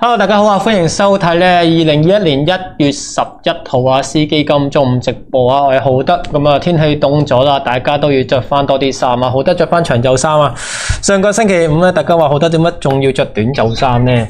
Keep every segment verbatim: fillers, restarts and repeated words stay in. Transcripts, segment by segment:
Hello， 大家好啊！歡迎收睇咧二零二一年一月十一號啊，C基金中午直播啊！我係浩德，咁啊天氣凍咗啦，大家都要着翻多啲衫啊！浩德着翻長袖衫啊！上個星期五咧，大家話浩德點乜仲要着短袖衫呢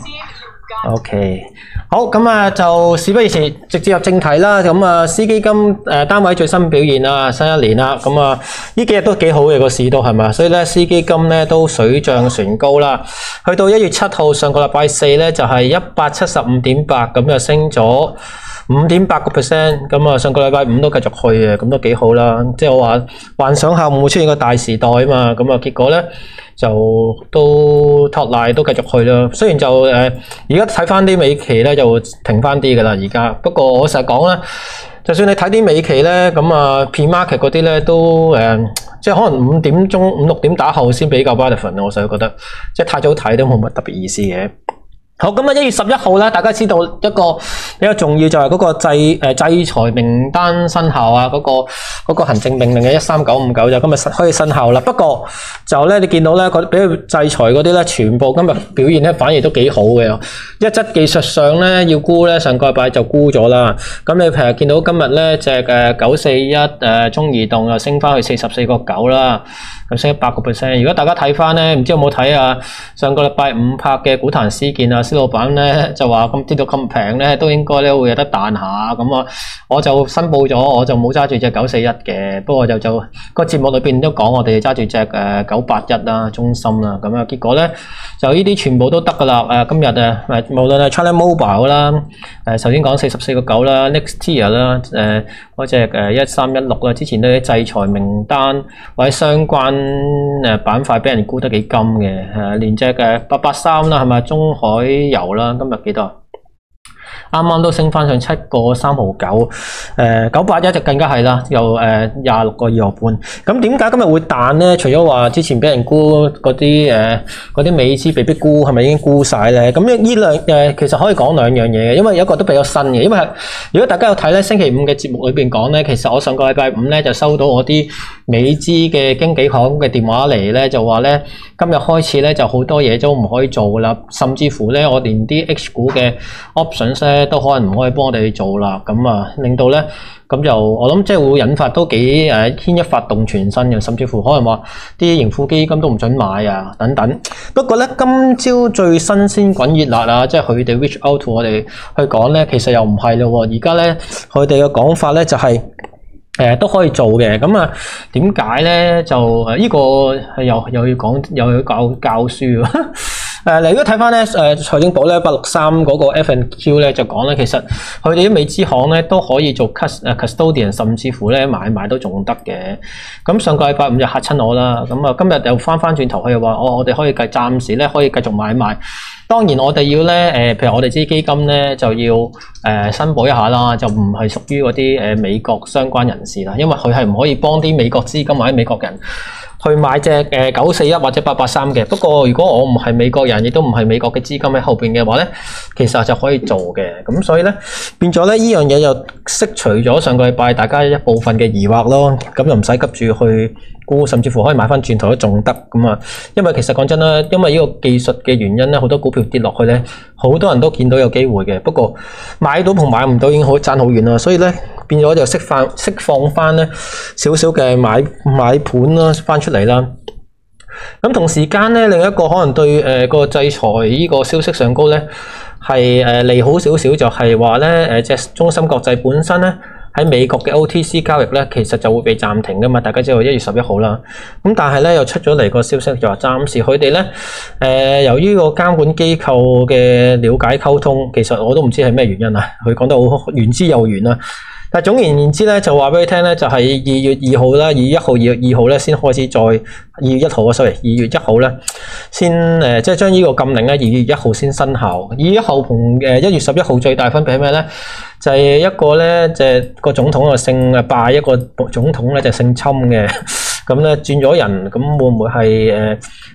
？OK， 好咁啊，就事不宜遲，直接入正題啦。咁啊，C基金誒單位最新表現啊，新一年啦，咁啊呢幾日都幾好嘅個市都係咪？所以咧 C基金咧都水漲船高啦。去到一月七號上個禮拜四咧就係一百七十五點八，咁就升咗五點八個 percent。咁啊上個禮拜五都繼續去嘅，咁都幾好啦。即係我話幻想下會唔會出現個大時代啊嘛，咁啊結果咧就都托賴都繼續去啦。雖然就誒而家睇翻啲美期咧就停翻啲噶啦而家，不過我成日講啦，就算你睇啲美期咧，咁啊 P-market 嗰啲咧都誒、呃，即係可能五點鐘、五六點打後先比較 relevant， 我成日覺得即係太早睇都冇乜特別意思嘅。好，咁啊一月十一號咧，大家知道一個比較重要就係嗰個制誒、呃、制裁名單生效啊，嗰、那個嗰、那個行政命令嘅一三九五九就今日可以生效啦。不過就咧，你見到咧，嗰俾佢制裁嗰啲咧，全部今日表現咧反而都幾好嘅。一則技術上咧要沽咧，上個禮拜就沽咗啦。咁你譬如見到今日咧隻誒九四一誒中移動又升翻去四十四個九啦。咁升一百個 percent。如果大家睇翻咧，唔知有冇睇啊？上個禮拜五拍嘅股壇事件啊，施老闆咧就話咁跌到咁平咧，都應該咧會有得彈下。咁啊，我就申報咗，我就冇揸住隻九四一嘅。不過就就個節目裏邊都講，我哋揸住隻誒九八一啦，中芯啦。咁啊，結果咧就呢啲全部都得噶啦。誒今日誒誒，無論係 China Mobile 啦，誒首先講四十四個九啦 ，Nexteer 啦，誒嗰隻誒一三一六啦，之前都啲制裁名單或者相關。誒板塊俾人沽得幾金嘅，誒連隻嘅八八三啦，係咪中海油啦？今日幾多？啱啱都升翻上七個三毫九，誒九八一就更加係啦，又誒廿六個二毫半。咁點解今日會彈咧？除咗話之前俾人沽嗰啲誒嗰啲美資被逼沽，係咪已經沽晒咧？咁呢呢兩誒其實可以講兩樣嘢嘅，因為有一個都比較新嘅。因為如果大家有睇咧，星期五嘅節目裏邊講咧，其實我上個禮拜五咧就收到我啲美資嘅經紀行嘅電話嚟咧，就話咧今日開始咧就好多嘢都唔可以做啦，甚至乎咧我連啲 H 股嘅 options 咧都可能唔可以幫我哋做啦，咁啊令到咧咁就我諗即係會引發都幾誒牽一發動全身嘅，甚至乎可能話啲盈富基金都唔准買啊等等。不過咧今朝最新鮮滾熱辣啊，即係佢哋 reach out to 我哋去講咧，其實又唔係咯。而家咧佢哋嘅講法咧就係、是。誒、呃、都可以做嘅，咁啊點解咧就誒呢、這個係又又要講又要教教書喎？誒，你如果睇翻咧，誒財政部咧八六三嗰個 F and Q 咧就講咧，其實佢哋啲美資行咧都可以做 custodian， 甚至乎咧買賣都仲得嘅。咁上個禮拜五就嚇親我啦，咁啊今日又翻翻轉頭，佢又話我我哋可以繼暫時咧可以繼續買賣。當然我哋要咧誒，譬如我哋啲基金咧就要誒、呃、申報一下啦，就唔係屬於嗰啲誒美國相關人士啦，因為佢係唔可以幫啲美國資金或者美國人去買隻誒九四一或者八八三嘅。不過如果我唔係美國人，亦都唔係美國嘅資金喺後邊嘅話咧，其實就可以做嘅。咁所以咧變咗咧呢樣嘢就釋除咗上個禮拜大家一部分嘅疑惑咯。咁就唔使急住去沽，甚至乎可以買翻轉頭都仲得咁啊。因為其實講真啦，因為呢個技術嘅原因咧，好多股票跌落去咧，好多人都見到有機會嘅。不過買到同買唔到已經好爭好遠啦。所以咧變咗就釋放釋放翻咧少少嘅買買盤啦，翻出嚟啦。咁同時間咧，另一個可能對誒、呃、個制裁呢個消息上高咧，係誒、呃、利好少少，就係話咧誒隻中芯國際本身咧喺美國嘅 O T C 交易咧，其實就會被暫停噶嘛。大家知道一月十一號啦。咁但係咧又出咗嚟個消息，就話暫時佢哋咧誒由於個監管機構嘅了解溝通，其實我都唔知係咩原因啊。佢講得好言之有緣啊。但係總而言之咧，就話俾你聽咧，就係二月二號啦，二月一號、二月二號咧，先開始再二月一號啊，sorry，二月一號咧，先誒，即係將呢個禁令咧，二月一號先生效。二月一號同誒一月十一號最大分別係咩咧？就係、是、一個咧，就係、是、個總統啊姓拜，一個總統咧就姓侵嘅。咁咧轉咗人，咁會唔會係誒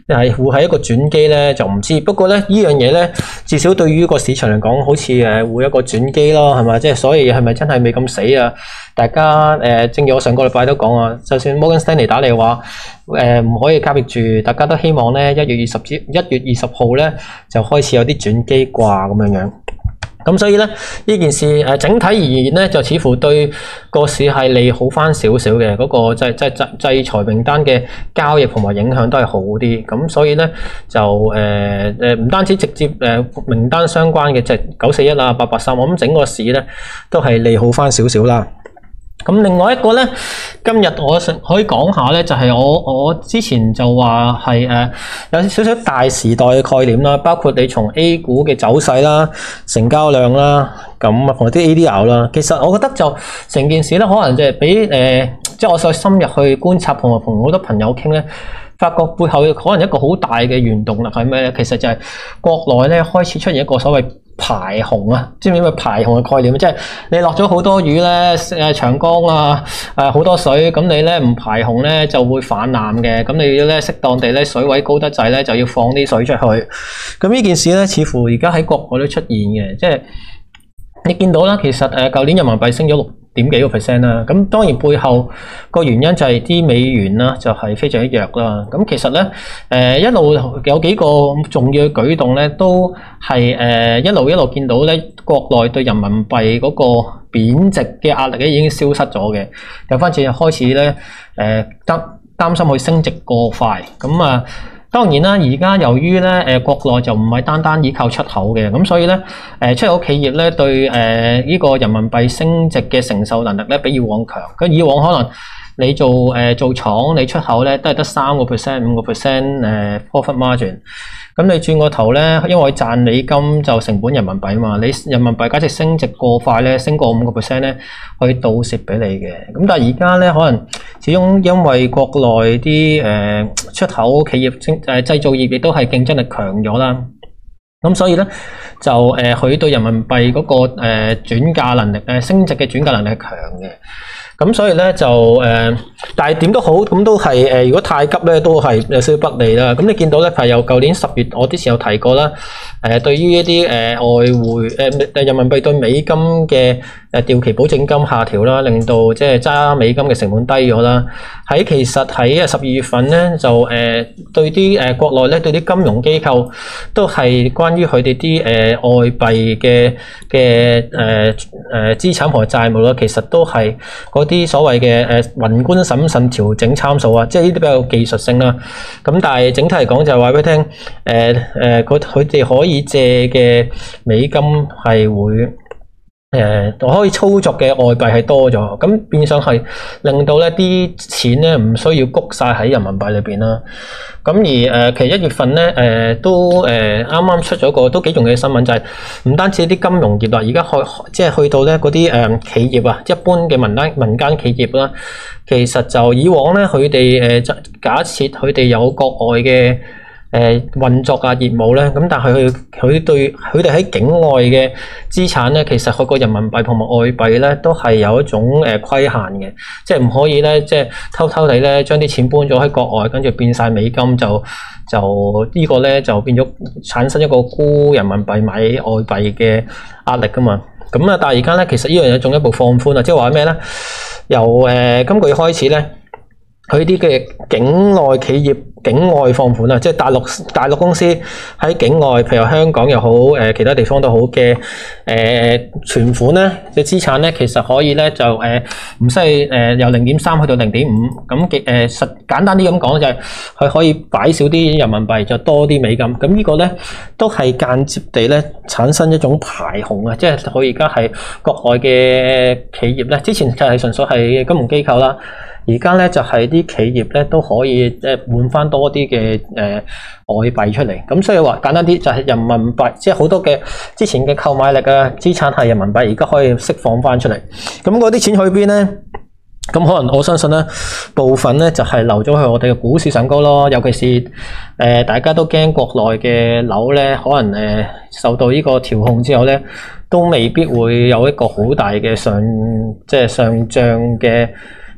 係會係一個轉機咧，就唔知。不過咧，呢樣嘢咧，至少對於個市場嚟講，好似誒會有一個轉機咯，係咪？即係所以係咪真係未咁死啊？大家誒、呃，正如我上個禮拜都講啊，就算 Morgan Stanley 打嚟話誒唔可以交易住，大家都希望咧一月二十一月二十號咧就開始有啲轉機啩咁樣樣。咁所以咧呢件事誒整體而言咧，就似乎對個市係利好翻少少嘅，嗰個即係即係制裁名單嘅交易同埋影響都係好啲。咁所以咧就誒誒唔單止直接誒名單相關嘅，即係九四一啊、八八三，我諗整個市咧都係利好翻少少啦。咁另外一個咧，今日我想可以講下咧，就係我我之前就話係誒有少少大時代嘅概念啦，包括你從 A 股嘅走勢啦、成交量啦，咁啊同啲 A D R 啦，其實我覺得就成件事咧，可能就係俾誒，即係我再深入去觀察同埋同好多朋友傾咧，發覺背後可能一個好大嘅原動力係咩咧？其實就係國內咧開始出現一個所謂排洪啊，知唔知咩排洪嘅概念？即係你落咗好多雨咧，誒長江啊，誒好多水，咁你咧唔排洪咧就會泛濫嘅，咁你要咧適當地咧水位高得滯咧就要放啲水出去。咁呢件事咧似乎而家喺國外都出現嘅，即係你見到啦，其實誒舊年人民幣升咗六點幾個 percent 啦，咁當然背後個原因就係啲美元啦，就係非常之弱啦。咁其實咧，誒一路有幾個重要嘅舉動咧，都係誒一路一路見到咧，國內對人民幣嗰個貶值嘅壓力咧已經消失咗嘅，有翻轉開始咧誒擔擔心佢升值過快，咁啊。當然啦，而家由於咧誒國內就唔係單單依靠出口嘅，咁所以咧誒出口企業咧對誒呢個人民幣升值嘅承受能力咧比以往強。咁以往可能你做誒做廠你出口咧都係得三個 percent、五個 percent 誒 profit margin。咁你轉個頭咧，因為賺美金就成本人民幣啊嘛，你人民幣假設升值過快咧，升過五個 percent 咧，可以倒蝕俾你嘅。咁但係而家咧，可能始終因為國內啲誒出口企業誒製造業亦都係競爭力強咗啦。咁所以咧就誒佢對人民幣嗰個誒轉嫁能力誒升值嘅轉嫁能力係強嘅。咁所以咧就誒、呃，但係點都好，咁都係誒、呃，如果太急咧，都係有少少不利啦。咁你見到咧，係由舊年十月，我之前有提過啦。誒、呃，對於一啲誒、呃、外匯誒、呃、人民幣對美金嘅誒掉期保證金下調啦，令到即係揸美金嘅成本低咗啦。喺其實喺啊十二月份咧，就誒、呃、對啲誒、呃、國內咧對啲金融機構都係關於佢哋啲誒外幣嘅嘅誒誒資產同埋債務啦，其實都係啲所謂嘅誒宏觀審慎調整參數啊，即係呢啲比較技術性啦。咁但係整體嚟講就係話俾你聽，誒誒佢佢哋可以借嘅美金係會誒可以操作嘅外幣係多咗，咁變相係令到咧啲錢咧唔需要谷晒喺人民幣裏邊啦。咁而誒、呃、其實一月份咧誒、呃、都誒啱啱出咗個都幾重要嘅新聞，就係、是、唔單止啲金融業啦，而家去即係去到咧嗰啲誒企業啊，一般嘅民間民間企業啦，其實就以往咧佢哋誒假設佢哋有國外嘅誒運作啊業務咧，咁但係佢佢對佢哋喺境外嘅資產咧，其實佢個人民幣同埋外幣咧都係有一種誒規限嘅，即係唔可以咧即係偷偷地咧將啲錢搬咗喺國外，跟住變晒美金就就呢個咧就變咗產生一個沽人民幣買外幣嘅壓力噶嘛。咁啊，但係而家咧其實呢樣嘢進一步放寬啊，即係話咩咧？由誒、呃、今個月開始咧。佢啲嘅境內企業境外放款啊，即係大陸大陸公司喺境外，譬如香港又好，誒其他地方都好嘅誒存款咧嘅資產咧，其實可以咧就誒唔使誒由零點三去到零點五，咁嘅誒實簡單啲咁講就係佢可以擺少啲人民幣，就多啲美金。咁呢個咧都係間接地咧產生一種排洪啊，即係佢而家係國外嘅企業咧，之前就係純粹係金融機構啦。而家咧就係啲企業咧都可以即係換翻多啲嘅誒外幣出嚟，咁所以話簡單啲就係人民幣，即係好多嘅之前嘅購買力啊資產係人民幣，而家可以釋放翻出嚟。咁嗰啲錢去邊咧？咁可能我相信咧部分咧就係流咗去我哋嘅股市上高咯，尤其是誒、呃、大家都驚國內嘅樓咧可能誒、呃、受到呢個調控之後咧都未必會有一個好大嘅上即係上漲嘅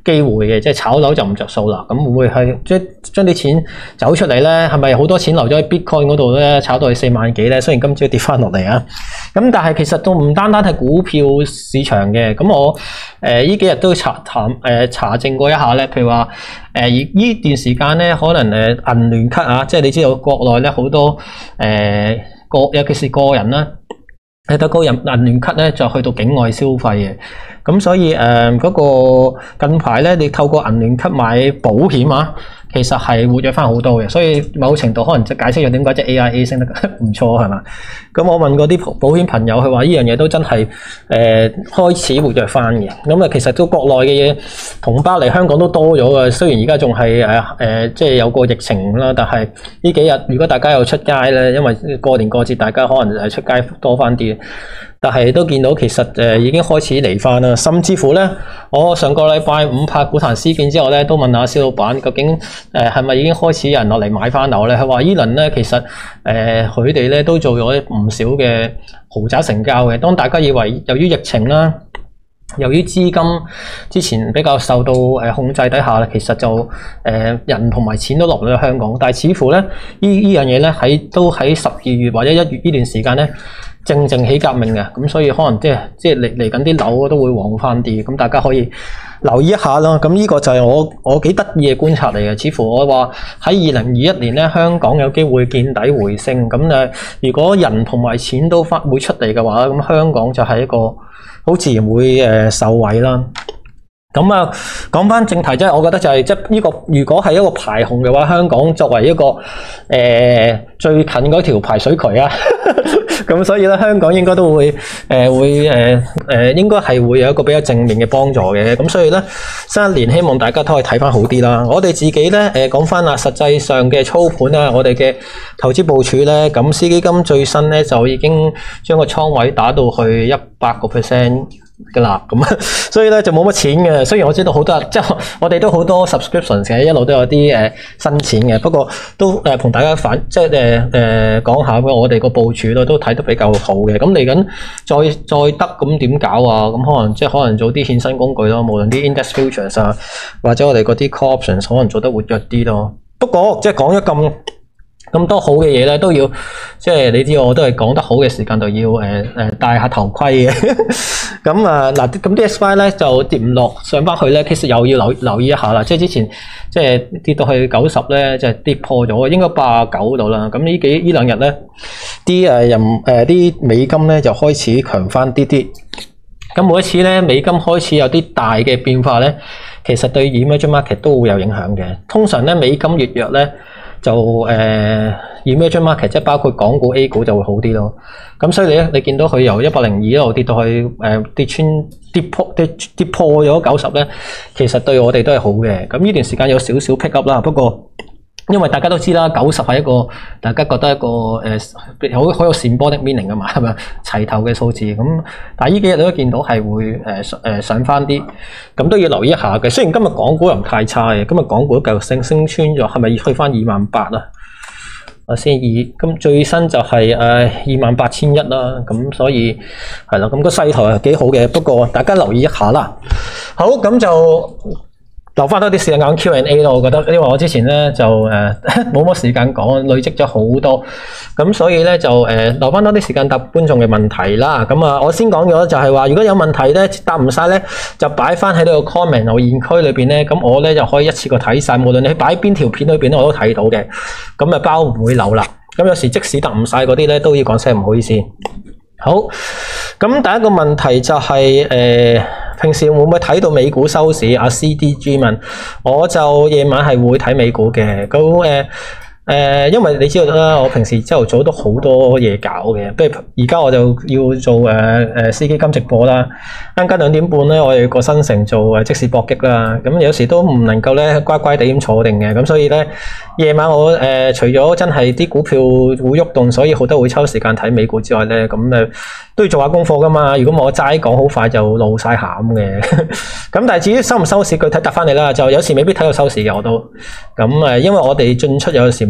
機會嘅，即係炒樓就唔着數啦。咁會唔會係即係將啲錢走出嚟咧？係咪好多錢留咗喺 Bitcoin 嗰度咧？炒到去四萬幾咧？雖然今朝跌翻落嚟啊，咁但係其實都唔單單係股票市場嘅。咁我誒呢、呃、幾日都查查誒、呃、查證過一下咧，譬如話誒呢段時間咧，可能誒銀聯卡啊，即係你知道國內咧好多誒個、呃、尤其是個人啦。睇到個人銀聯卡咧就去到境外消費嘅，咁所以誒嗰、呃那個近排咧，你透過銀聯卡買保險啊，其實係活躍翻好多嘅，所以某程度可能就解釋咗點解隻 A I A 升得唔錯係嘛？咁我問過啲保險朋友，佢話呢樣嘢都真係誒、呃、開始活躍翻嘅。咁啊，其實都國內嘅嘢同胞嚟香港都多咗嘅，雖然而家仲係誒誒即係有個疫情啦，但係呢幾日如果大家有出街咧，因為過年過節大家可能係出街多翻啲。但係都見到其實誒已經開始嚟翻啦，甚至乎咧，我上個禮拜五拍股壇事件之後咧，都問下蕭老闆究竟誒係咪已經開始有人落嚟買翻樓咧？佢話依輪咧其實誒佢哋咧都做咗唔少嘅豪宅成交嘅。當大家以為由於疫情啦，由於資金之前比較受到誒控制底下咧，其實就誒、呃、人同埋錢都落咗香港，但係似乎咧依依樣嘢咧喺都喺十二月或者一月呢段時間咧。正正起革命嘅，咁所以可能即係即係嚟嚟緊啲樓都會旺翻啲，咁大家可以留意一下咯。咁呢個就係我我幾得意嘅觀察嚟嘅。似乎我話喺二零二一年咧，香港有機會見底回升。咁誒，如果人同埋錢都翻會出嚟嘅話，咁香港就係一個好自然會誒受惠啦。咁啊，講翻正題，即係我覺得就係即係呢個，如果係一個排洪嘅話，香港作為一個誒、呃、最近嗰條排水渠啊。咁所以咧，香港應該都會誒、呃、會誒誒、呃，應該係會有一個比較正面嘅幫助嘅。咁所以咧，新一年希望大家都可以睇翻好啲啦。我哋自己咧誒講翻啦，實際上嘅操盤啊，我哋嘅投資部署咧，咁私基金最新咧就已經將個倉位打到去一百個 percent。嘅啦，咁所以咧就冇乜錢嘅。雖然我知道好多，即係我哋都好多 subscription 嘅，一路都有啲誒、呃、新錢嘅。不過都誒同、呃、大家反，即係誒誒講下我哋個部署咯，都睇得比較好嘅。咁嚟緊再再得咁點搞啊？咁可能即係可能做啲衍生工具咯，無論啲 index futures 啊，或者我哋嗰啲 call options 可能做得活躍啲咯。不過即係講咗咁。咁多好嘅嘢咧，都要即係你知我都係講得好嘅時間，就要誒誒戴下頭盔嘅。咁啊嗱，咁 D S Y 咧就跌唔落上翻去咧，其實又要留留意一下啦。即係之前即係跌到去九十咧，即係跌破咗，應該八十九度啦。咁呢幾呢兩日咧，啲誒人誒啲美金咧就開始強翻啲啲。咁每一次咧美金開始有啲大嘅變化咧，其實對 emerging market 都會有影響嘅。通常咧美金越弱咧，就誒 emerging market 即係包括港股 A 股就會好啲咯。咁所以你咧，你見到佢由一百零二一路跌到去誒、呃、跌穿跌破跌跌破咗九十咧，其實對我哋都係好嘅。咁呢段時間有少少 pick up 啦，不過因為大家都知啦，九十係一個大家覺得一個誒好好有 symbolic meaning 啊嘛，係咪齊頭嘅數字？咁但係呢幾日你都見到係會誒誒、呃、上翻啲，咁都要留意一下嘅。雖然今日港股又唔太差嘅，今日港股都繼續升升穿咗，係咪要去翻二萬八啊？啊先二，咁最新就係誒二萬八千一啦。咁所以係啦，咁個勢頭係幾好嘅，不過大家留意一下啦。好，咁就。留翻多啲時間講 Q and A 咯，我覺得，因為我之前咧就誒冇乜時間講，累積咗好多，咁所以咧就誒、呃、留翻多啲時間答觀眾嘅問題啦。咁啊，我先講咗就係話，如果有問題咧答唔晒咧，就擺翻喺呢個 comment 留言區裏邊咧，咁我咧就可以一次過睇晒，無論你擺邊條片裏邊咧，我都睇到嘅。咁啊包唔會漏啦。咁有時即使答唔晒嗰啲咧，都要講聲唔好意思。好，咁第一個問題就係、是、誒。呃平時會唔會睇到美股收市？阿 C D G 問，我就夜晚係會睇美股嘅。咁誒誒，因為你知道啦，我平時朝頭早都好多嘢搞嘅。不如而家我就要做誒誒私基金直播啦。啱間兩點半咧，我哋過新城做誒即時搏擊啦。咁有時都唔能夠咧乖乖地咁坐定嘅。咁所以咧夜晚我誒、呃、除咗真係啲股票會喐動，所以好多會抽時間睇美股之外咧，咁誒。都要做下功課噶嘛，如果我齋講好快就露晒餡嘅。咁但係至於收唔收市，具體答翻你啦。就有時未必睇到收市嘅我都。咁誒，因為我哋進出有時唔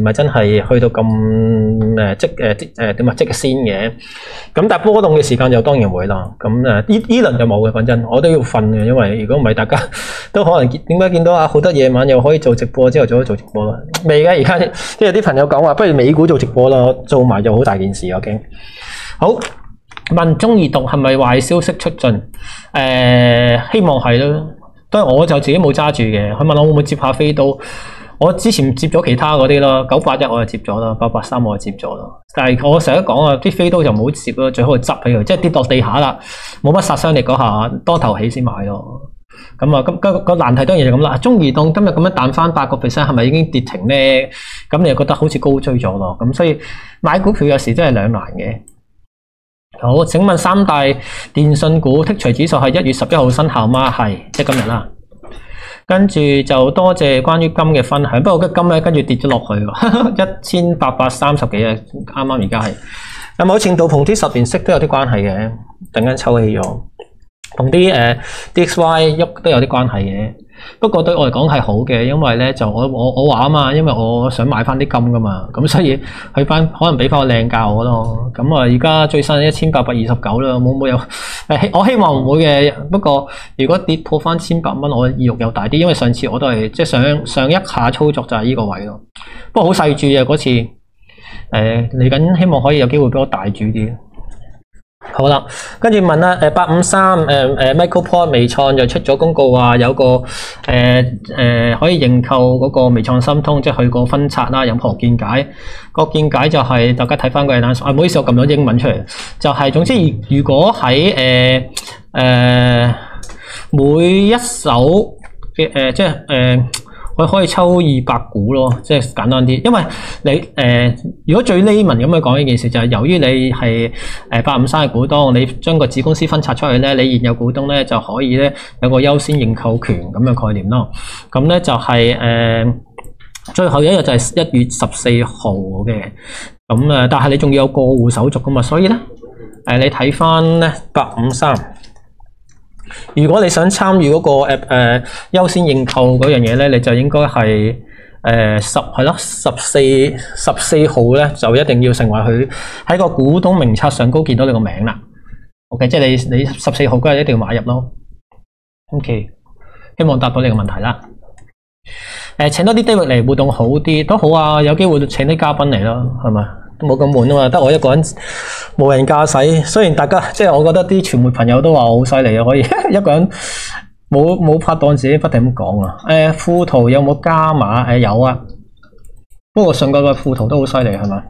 係真係去到咁誒即誒即誒點啊即先嘅。咁但係波動嘅時間就當然會啦。咁誒呢呢輪就冇嘅，講真，我都要瞓嘅，因為如果唔係大家都可能點解見到啊好多夜晚又可以做直播，之後做咗做直播啦。未嘅，而家即係啲朋友講話，不如美股做直播啦，做埋就好大件事我驚。好。問中移動係咪壞消息出盡？誒、呃，希望係咯。當然我就自己冇揸住嘅。佢問我會唔會接下飛刀？我之前接咗其他嗰啲啦，九八一我就接咗啦，八八三我就接咗啦。但係我成日講啊，啲飛刀就唔好接咯，最好係執起佢，即係跌落地下啦，冇乜殺傷力嗰下，多頭起先買咯。咁啊，咁、咁個難題當然就咁啦。中移動今日咁樣彈翻八個 percent，係咪已經跌停咧？咁你又覺得好似高追咗咯？咁所以買股票有時真係兩難嘅。好，請問三大電信股剔除指數係一月十一號生效嗎？係，即係今日啦。跟住就多謝關於金嘅分享，不過金咧跟住跌咗落去喎，一千八百三十幾啊，啱啱而家係。有冇前道同啲十年息都有啲關係嘅，突然間抽起咗，同啲誒 D X Y 喐都有啲關係嘅。不過對我嚟講係好嘅，因為咧就我我我話啊嘛，因為我想買翻啲金噶嘛，咁所以去翻可能俾翻個靚價我咯。咁啊，而家最新一千八百二十九啦，冇冇有？誒，我希望唔會嘅。不過如果跌破翻千八蚊，我意欲又大啲，因為上次我都係即係上上一下操作就係呢個位咯。不過好細注啊嗰次，誒嚟緊希望可以有機會俾我大注啲。好啦，跟住問啦，誒八五三，誒誒 MicroPort 微創就出咗公告話有個誒誒、呃、可以認購嗰個微創心通，即係佢個分拆啦，任何見解？個見解就係、是、大家睇翻個 announcement，啊唔好意思，我撳咗英文出嚟，就係、是、總之如果喺誒誒每一手嘅誒、呃、即係誒。呃佢可以抽二百股咯，即係簡單啲。因為你誒、呃，如果最 layman 咁樣講呢件事，就係、是、由於你係誒八五三嘅股東，你將個子公司分拆出去咧，你現有股東咧就可以咧有個優先認購權咁嘅概念咯。咁咧就係、是、誒、呃、最後一日就係一月十四號嘅。咁誒，但係你仲要有過戶手續噶嘛，所以咧誒、呃、你睇翻咧八五三。如果你想參與嗰個誒誒優先認購嗰樣嘢咧，你就應該係誒十係咯十四十四號咧，就一定要成為佢喺個股東名冊上高見到你個名啦。OK， 即係你你十四號嗰日一定要買入咯。OK， 希望答到你個問題啦。誒、呃，請多啲 David 嚟互動好啲都好啊，有機會請啲嘉賓嚟咯，係咪？都冇咁悶啊嘛，得我一個人無人駕駛。雖然大家即係我覺得啲傳媒朋友都話我好犀利啊，可以一個人冇冇拍檔自己不停咁講啊。誒、呃，富途有冇加碼？誒、呃，有啊。不過上個個富途都好犀利，係咪？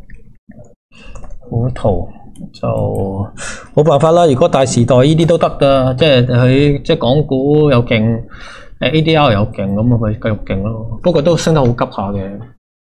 富途就冇辦法啦。如果大時代呢啲都得噶，即係佢即係港股又勁，誒 A D R 又勁，咁啊佢繼續勁咯。不過都升得好急下嘅。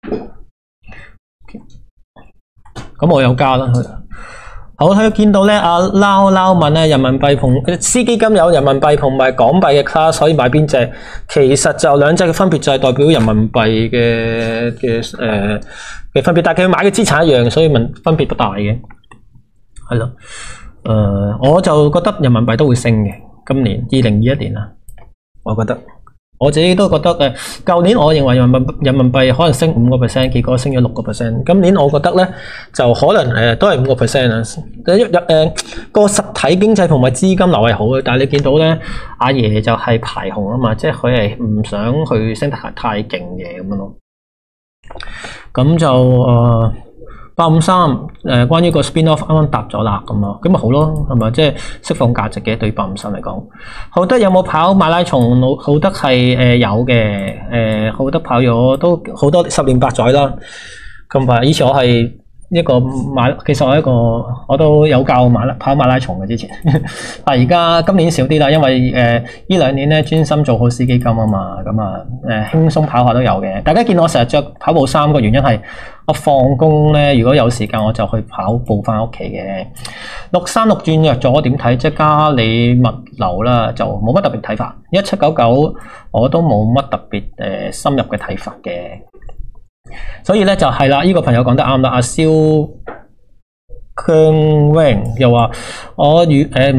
咁我有加啦，好睇見到咧，阿撈撈問咧，人民幣同私基金有人民幣同埋港幣嘅 class，可以買邊隻？其實就兩隻嘅分別就係代表人民幣嘅嘅誒嘅分別，但係佢買嘅資產一樣，所以問分別不大嘅，係咯。誒、呃，我就覺得人民幣都會升嘅，今年二零二一年啊，我覺得。我自己都覺得誒，舊年我認為人民人民幣可能升五個 percent， 結果升咗六個 percent。今年我覺得咧就可能誒都係五個 percent 啊。誒誒個實體經濟同埋資金流係好嘅，但係你見到咧阿爺就係排紅啊嘛，即係佢係唔想去升得太勁嘅咁樣咯。咁就誒八五三誒，關於個 spin off 啱啱答咗啦，咁啊，咁咪好咯，係咪？即係釋放價值嘅對八五三嚟講。浩德有冇跑馬拉松？浩德係誒有嘅，誒浩德跑咗都好多十年八載啦。咁快，以前我係一個馬，其實我一個我都有教馬拉跑馬拉松嘅之前，但係而家今年少啲啦，因為誒呢兩年咧專心做好私基金啊嘛，咁啊誒輕鬆跑下都有嘅。大家見我成日着跑步衫個原因係。我放工咧，如果有時間我就去跑步翻屋企嘅。六三六轉弱咗點睇？即係嘉里物流啦，就冇乜特別睇法。一七九九我都冇乜特別誒、呃、深入嘅睇法嘅。所以咧就係啦，呢、這個朋友講得啱啦。阿蕭強榮又話我如誒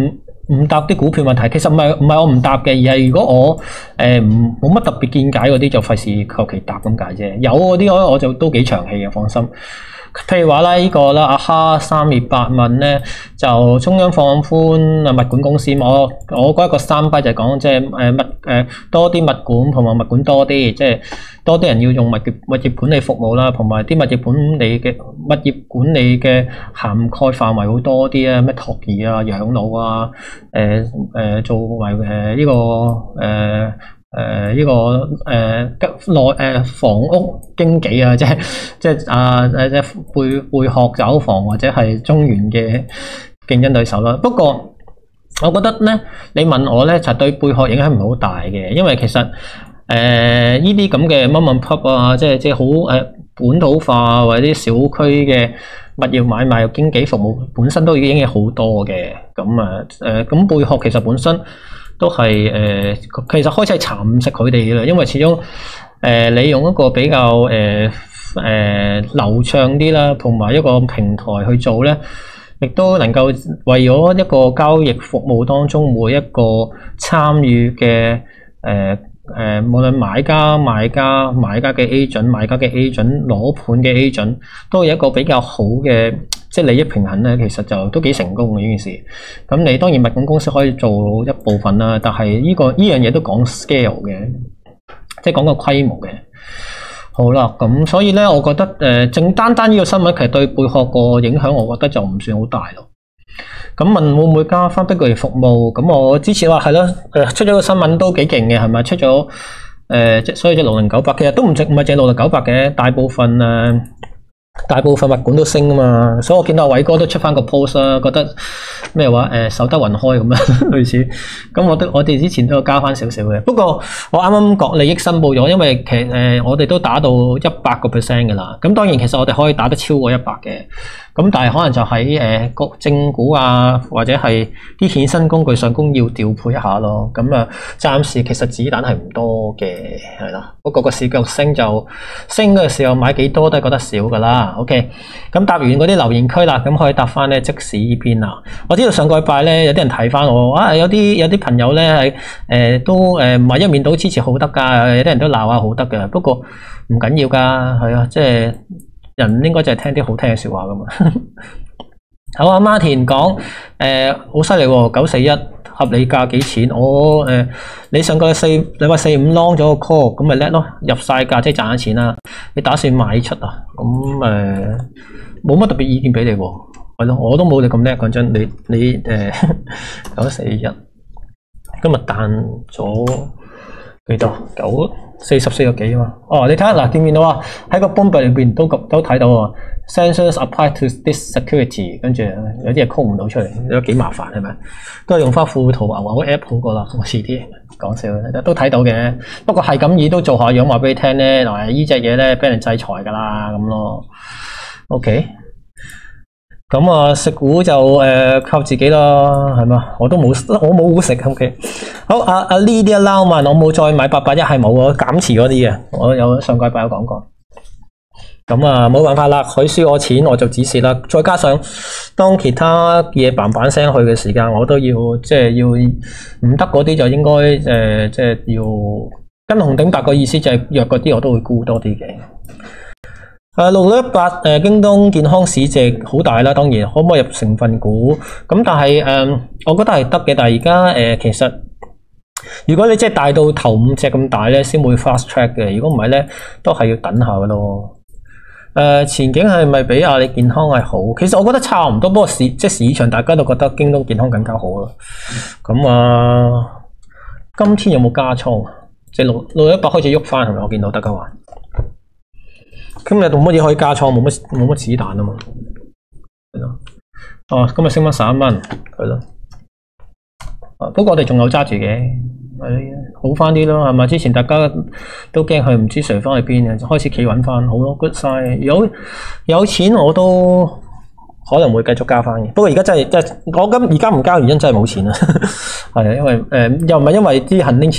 唔答啲股票問題，其實唔係唔係我唔答嘅，而係如果我誒唔冇乜特別見解嗰啲，就費事求其答咁解啫。有嗰啲我我就都幾長氣嘅，放心。譬如話啦，呢個啦，阿哈三月八問咧，就中央放寬啊物管公司，我我嗰一個三筆就係講即係誒物誒多啲物管同埋物管多啲，即係多啲人要用物業物業管理服務啦，同埋啲物業管理嘅物業管理嘅涵蓋範圍好多啲啊，咩托兒啊、養老啊，誒誒做埋誒呢個誒。誒，呢個誒內誒房屋經紀啊，即係即係啊誒即係貝貝殼找房或者係中原嘅競爭對手啦。不過我覺得咧，你問我咧，就對貝殼影響唔係好大嘅，因為其實誒呢啲咁嘅 mom and pop 啊，即係即係好誒本土化或者啲小區嘅物業買賣經紀服務本身都已經係好多嘅。咁啊誒咁貝殼其實本身都係誒、呃，其實開始係蠶食佢哋嘅啦，因為始終誒、呃、你用一個比較誒誒、呃、流暢啲啦，同埋一個平台去做咧，亦都能夠為咗一個交易服務當中每一個參與嘅誒誒，無論買家、賣家、買家嘅 agent、買家嘅 agent、攞盤嘅 agent，都有一個比較好嘅。即係利益平衡咧，其實就都幾成功嘅呢件事。咁你當然物管公司可以做一部分啦，但係呢、這個呢樣嘢都講 scale 嘅，即係講個規模嘅。好啦，咁所以咧，我覺得誒，淨、呃、單單呢個新聞其實對貝殼個影響，我覺得就唔算好大咯。咁問會唔會加翻碧桂園服務？咁我之前話係咯，誒出咗個新聞都幾勁嘅，係咪？出咗誒即所以隻六零九八其實都唔值，唔係淨係六零九八嘅，大部分誒。呃大部分物管都升啊嘛，所以我見到阿偉哥都出翻個 post 啦，覺得咩話誒守得雲開咁樣類似，咁我都我哋之前都有加翻少少嘅。不過我啱啱講利益申報咗，因為其實誒、呃、我哋都打到一百個 percent 嘅啦。咁當然其實我哋可以打得超過一百嘅，咁但係可能就喺誒個正股啊或者係啲衍生工具上攻要調配一下咯。咁啊暫時其實子彈係唔多嘅，係啦。不過個市繼續升就升嘅時候買幾多都係覺得少噶啦。OK，咁答完嗰啲留言區啦，咁可以答翻咧即時呢邊啦。我知道上個禮拜咧有啲人睇翻我，啊有啲有啲朋友咧係誒都誒唔係一面倒支持好得噶，有啲人都鬧下好得嘅。不過唔緊要噶，係啊，即係人應該就係聽啲好聽嘅說話噶嘛。好啊，Martin講誒好犀利喎，九四一合理價幾錢？我誒、呃、你上個四禮拜四五 long 咗個 call， 咁咪叻咯，入晒價即係賺咗錢啦。你打算賣出啊？咁誒冇乜特別意見俾你喎，係咯，我都冇你咁叻，講真，你你誒九四一今日彈咗幾多？九四十四個幾啊嘛？哦，你睇下嗱，見唔見到啊？喺個 boom 裏邊都都睇到啊。Sensors apply to this security， 跟住有啲嘢 call 唔到出嚟，有幾麻煩係咪？都係用翻富途牛牛 app 好過啦，我遲啲講笑啦，都睇到嘅。不過係咁意都做下樣話俾你聽咧，嗱呢隻嘢咧俾人制裁㗎啦咁咯。OK，咁啊食糊就誒、呃、靠自己啦，係嘛？我都冇我冇糊食。OK， 好阿阿 Lydia Lau 問我冇再買八八一係冇啊，減持嗰啲嘅，我有上個禮拜有講過。咁啊，冇辦法啦，佢輸我錢我就止蝕啦。再加上當其他嘢嘭嘭聲去嘅時間，我都要即係要唔得嗰啲就應該誒、呃，即係要跟紅頂白個意思就係弱嗰啲我都會沽多啲嘅。誒六六一八誒京東健康市值好大啦，當然可唔可以入成分股？咁但係誒、呃，我覺得係得嘅。但係而家誒其實如果你即係大到頭五隻咁大咧，先會 fast track 嘅。如果唔係咧，都係要等下嘅咯。誒、呃、前景係咪比阿里健康係好？其實我覺得差唔多，不過市即係市場大家都覺得京東健康更加好咯。咁啊，今天有冇加倉？即係六六一百開始喐翻係咪？我見到得嘅話，今日冇乜嘢可以加倉，冇乜冇乜子彈啊嘛。係咯。哦，今日升翻十一蚊，係咯。不過我哋仲有揸住嘅。係好翻啲咯，係咪？之前大家都驚佢唔知誰翻去邊嘅，開始企穩翻，好咯 ，good 晒。有有錢我都可能會繼續加翻嘅。不過而家真係，即係我今而家唔加原因真係冇錢啦。係啊，因為誒、呃、又唔係因為啲肯拎錢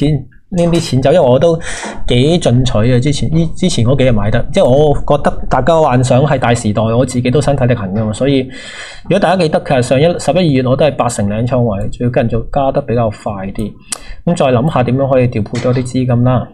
呢啲錢走，因為我都幾進取嘅。之前呢之前嗰幾日買得，即係我覺得大家幻想係大時代，我自己都身體力行噶嘛。所以如果大家記得，其實上一十一二月我都係八成零倉位，最近就加得比較快啲。咁再諗下點樣可以調配多啲資金啦。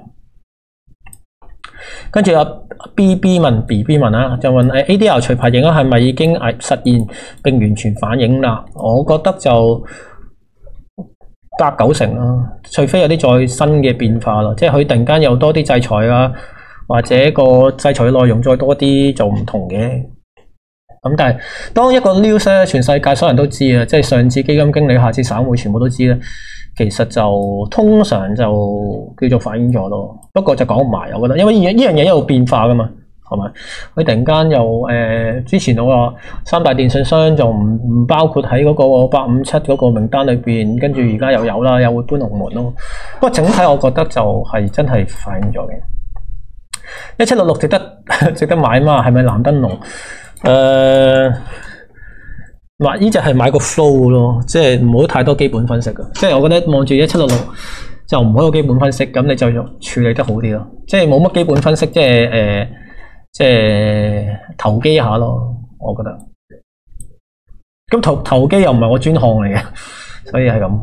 跟住阿 B B 問 B B 問啊，就問誒 A D R 除牌影響係咪已經係實現並完全反映啦？我覺得就八九成啦，除非有啲再新嘅變化咯，即係佢突然間有多啲制裁啊，或者個制裁嘅內容再多啲就唔同嘅。咁但係當一個 news 咧，全世界所有人都知啊，即係上次基金經理，下次散戶全部都知咧，其實就通常就叫做反映咗咯。不過就講唔埋，我覺得，因為呢樣嘢一路變化噶嘛。係咪？佢突然間又誒、呃，之前我話三大電信商就唔唔包括喺嗰個八五七嗰個名單裏邊，跟住而家又有啦，又會搬龍門咯。不過整體我覺得就係真係反映咗嘅。一七六六值得值得買嘛？係咪藍燈籠？誒、呃，買呢隻係買個 flow 咯，即係唔好太多基本分析嘅。即係我覺得望住一七六六就唔好有基本分析，咁你就處理得好啲咯。即係冇乜基本分析，即係誒。呃即係投機下咯，我覺得。咁投投機又唔係我專項嚟嘅，所以係咁。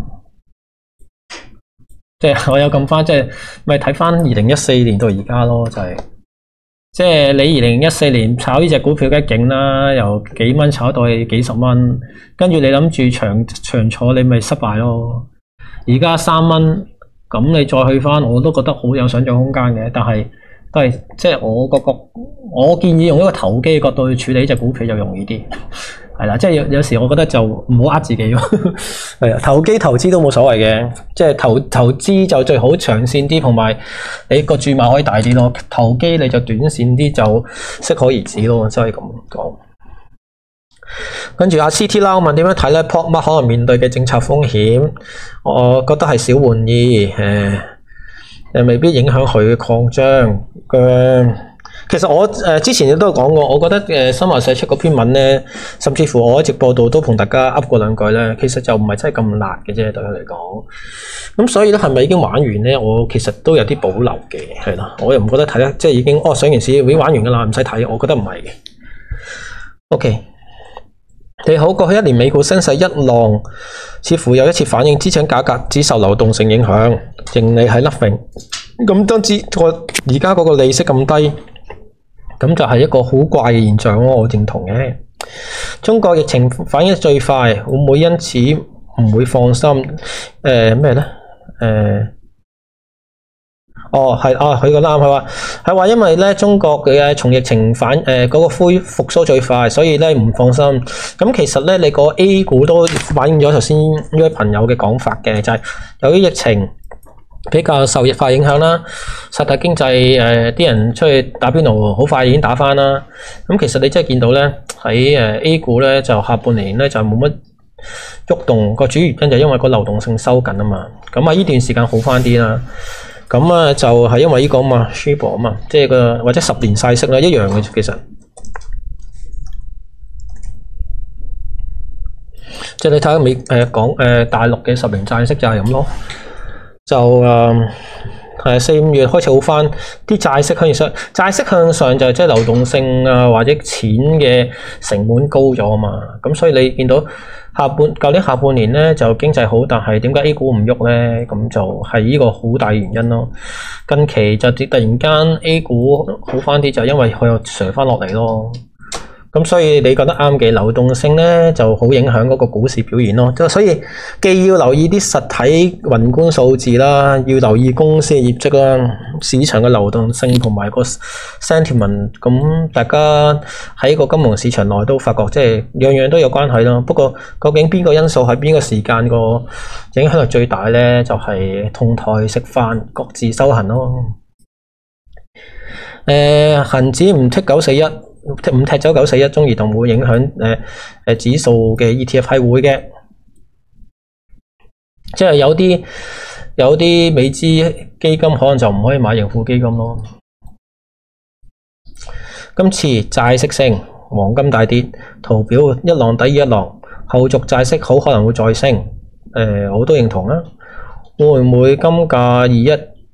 即係我有咁翻，即係咪睇翻二零一四年到而家咯？就係、是，即係你二零一四年炒呢隻股票梗係勁啦，由幾蚊炒到去幾十蚊，跟住你諗住長長坐，你咪失敗咯。而家三蚊，咁你再去翻，我都覺得好有想像空間嘅，但係。都係即係我個角，我建議用一個投機嘅角度去處理呢隻股票就容易啲，係啦。即係有有時我覺得就唔好呃自己咯。係啊，投機投資都冇所謂嘅，即係投投資就最好長線啲，同埋你個注碼可以大啲咯。投機你就短線啲就適可而止咯，即係咁講。跟住阿 C T 啦，我問點樣睇咧 ？Pop 乜可能面對嘅政策風險？我覺得係小玩意，誒。誒未必影響佢嘅擴張嘅、呃。其實我誒、呃、之前亦都有講過，我覺得誒、呃、新華社出嗰篇文咧，甚至乎我喺直播度都同大家噏過兩句咧，其實就唔係真係咁辣嘅啫，對佢嚟講。咁所以咧，係咪已經玩完咧？我其實都有啲保留嘅，係啦。我又唔覺得睇咧，即係已經哦上完市已經玩完噶啦，唔使睇。我覺得唔係嘅。OK，你好，過去一年美股升勢一浪，似乎有一次反映資產價格只受流動性影響。盈利係 nothing， 咁當知個而家嗰個利息咁低，咁就係一個好怪嘅現象咯。我認同嘅。中國疫情反應得最快，會唔會因此唔會放心？誒咩咧？誒、呃，哦係哦，佢個啱，佢話係話因為咧中國嘅從疫情反誒嗰、呃嗰個恢復甦最快，所以咧唔放心。咁其實咧你個 A 股都反映咗頭先呢位朋友嘅講法嘅，就係、是、由於疫情。比較受疫化影響啦，實體經濟誒啲人出去打邊爐，好快已經打返啦。咁其實你真係見到咧喺誒 A 股咧就下半年咧就冇乜喐動，個主要原因就因為個流動性收緊啊嘛。咁啊呢段時間好返啲啦。咁啊就係因為呢個啊嘛 Shibor 啊嘛，即係個或者十年債息啦一樣嘅其實。即係你睇下美誒講誒大陸嘅十年債息就係咁咯。就誒係四五月開始好翻，啲債息向上，債息向上就係即係流動性啊或者錢嘅成本高咗啊嘛，咁所以你見到下半舊年下半年咧就經濟好，但係點解 A 股唔喐咧？咁就係呢個好大原因咯。近期就突然間 A 股好翻啲，就因為佢又上翻落嚟咯。咁所以你覺得啱嘅流動性咧就好影響嗰個股市表現咯，所以既要留意啲實體宏觀數字啦，要留意公司嘅業績啦，市場嘅流動性同埋個 sentiment， 咁大家喺個金融市場內都發覺即係樣樣都有關係咯。不過究竟邊個因素喺邊個時間個影響力最大咧？就係、是、同台食飯，各自修行咯。誒、呃，恒指唔剔九四一。唔踢走九四一，中移動會影響誒誒指數嘅 E T F 係會嘅，即係有啲有啲美資基金可能就唔可以買盈富基金咯。今次債息升，黃金大跌，圖表一浪抵一浪，後續債息好可能會再升。誒、呃，我都認同啦。會唔會金價二一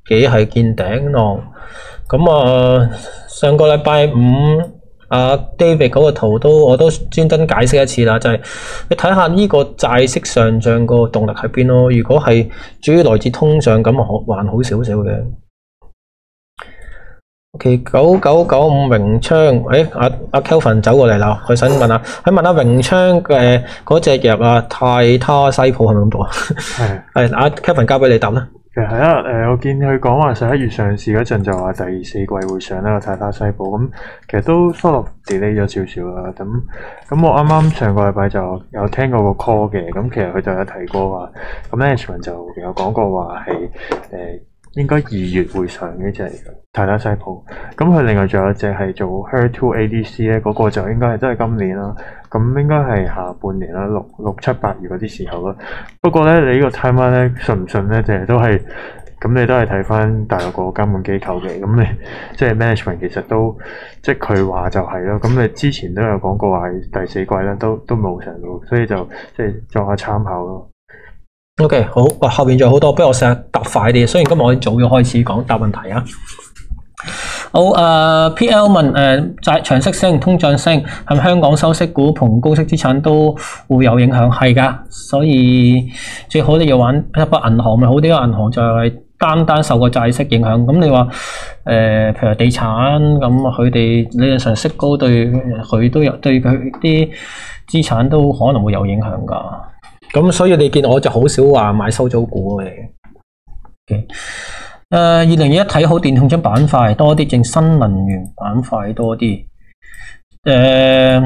幾係見頂咯。咁啊，上個禮拜五阿 David 嗰個圖都我都專登解釋一次啦，就係、是、你睇下呢個債息上漲個動力喺邊咯。如果係主要來自通脹，咁啊還好少少嘅。OK， 九九九五榮昌，誒阿阿 Kelvin 走過嚟啦，佢想問下，佢問下榮昌嘅嗰隻藥啊，泰他西普係咪咁讀啊？係係阿 Kelvin 交俾你答啦。 其實係啊，誒我見佢講話十一月上市嗰陣就話第四季會上呢個泰他西普，咁其實都 sort of delay 咗少少啦。咁咁我啱啱上個禮拜就有聽過個 call 嘅，咁其實佢就有提過話，咁 management 就有講過話係誒。呃應該二月會上嘅隻泰他西普，咁佢另外仲有隻係做 H E R 二 A D C 咧，嗰個就應該係真係今年啦，咁應該係下半年啦，六六七八月嗰啲時候啦。不過咧，你呢個 timeline 咧信唔信咧？就係都係，咁你都係睇翻大陸個監管機構嘅，咁你即係 management 其實都即係佢話就係咯。咁你之前都有講過話係第四季咧，都都冇上到，所以就即係作下參考咯。 OK， 好，哇，後邊仲有好多，不如我試下答快啲。雖然今日我哋早咗開始講答問題啊。好，誒、呃、P L 問誒債長息升、通脹升，係咪香港收息股同高息資產都會有影響？係㗎，所以最好你要玩一筆銀行咪好啲咯。銀行就係單單受個債息影響。咁你話誒、呃，譬如地產咁，佢哋理論上息高對佢都有對佢啲資產都可能會有影響㗎。咁所以你見我就好少話買收租股嘅。誒，二零二一睇好電動車板塊多啲，淨新能源板塊多啲。誒、呃，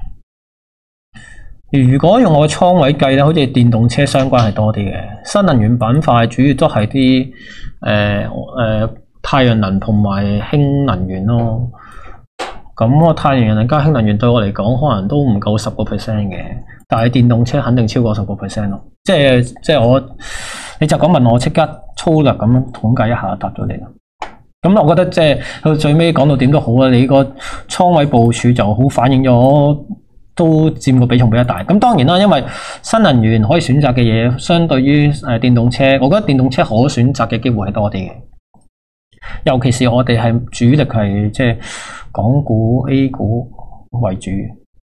如果用我倉位計咧，好似電動車相關係多啲嘅，新能源板塊主要都係啲誒誒太陽能同埋氫能源咯。咁我太陽能加氫能源對我嚟講，可能都唔夠十個 percent 嘅。但係電動車肯定超過十個 percent 咯，即係即係我，你就咁問我，即刻粗略咁樣統計一下答咗你啦。咁我覺得即係到最尾講到點都好啊，你個倉位部署就好反映咗，都佔個比重比較大。咁當然啦，因為新能源可以選擇嘅嘢，相對於誒電動車，我覺得電動車可選擇嘅機會係多啲嘅。尤其是我哋係主力係即係港股 A 股為主。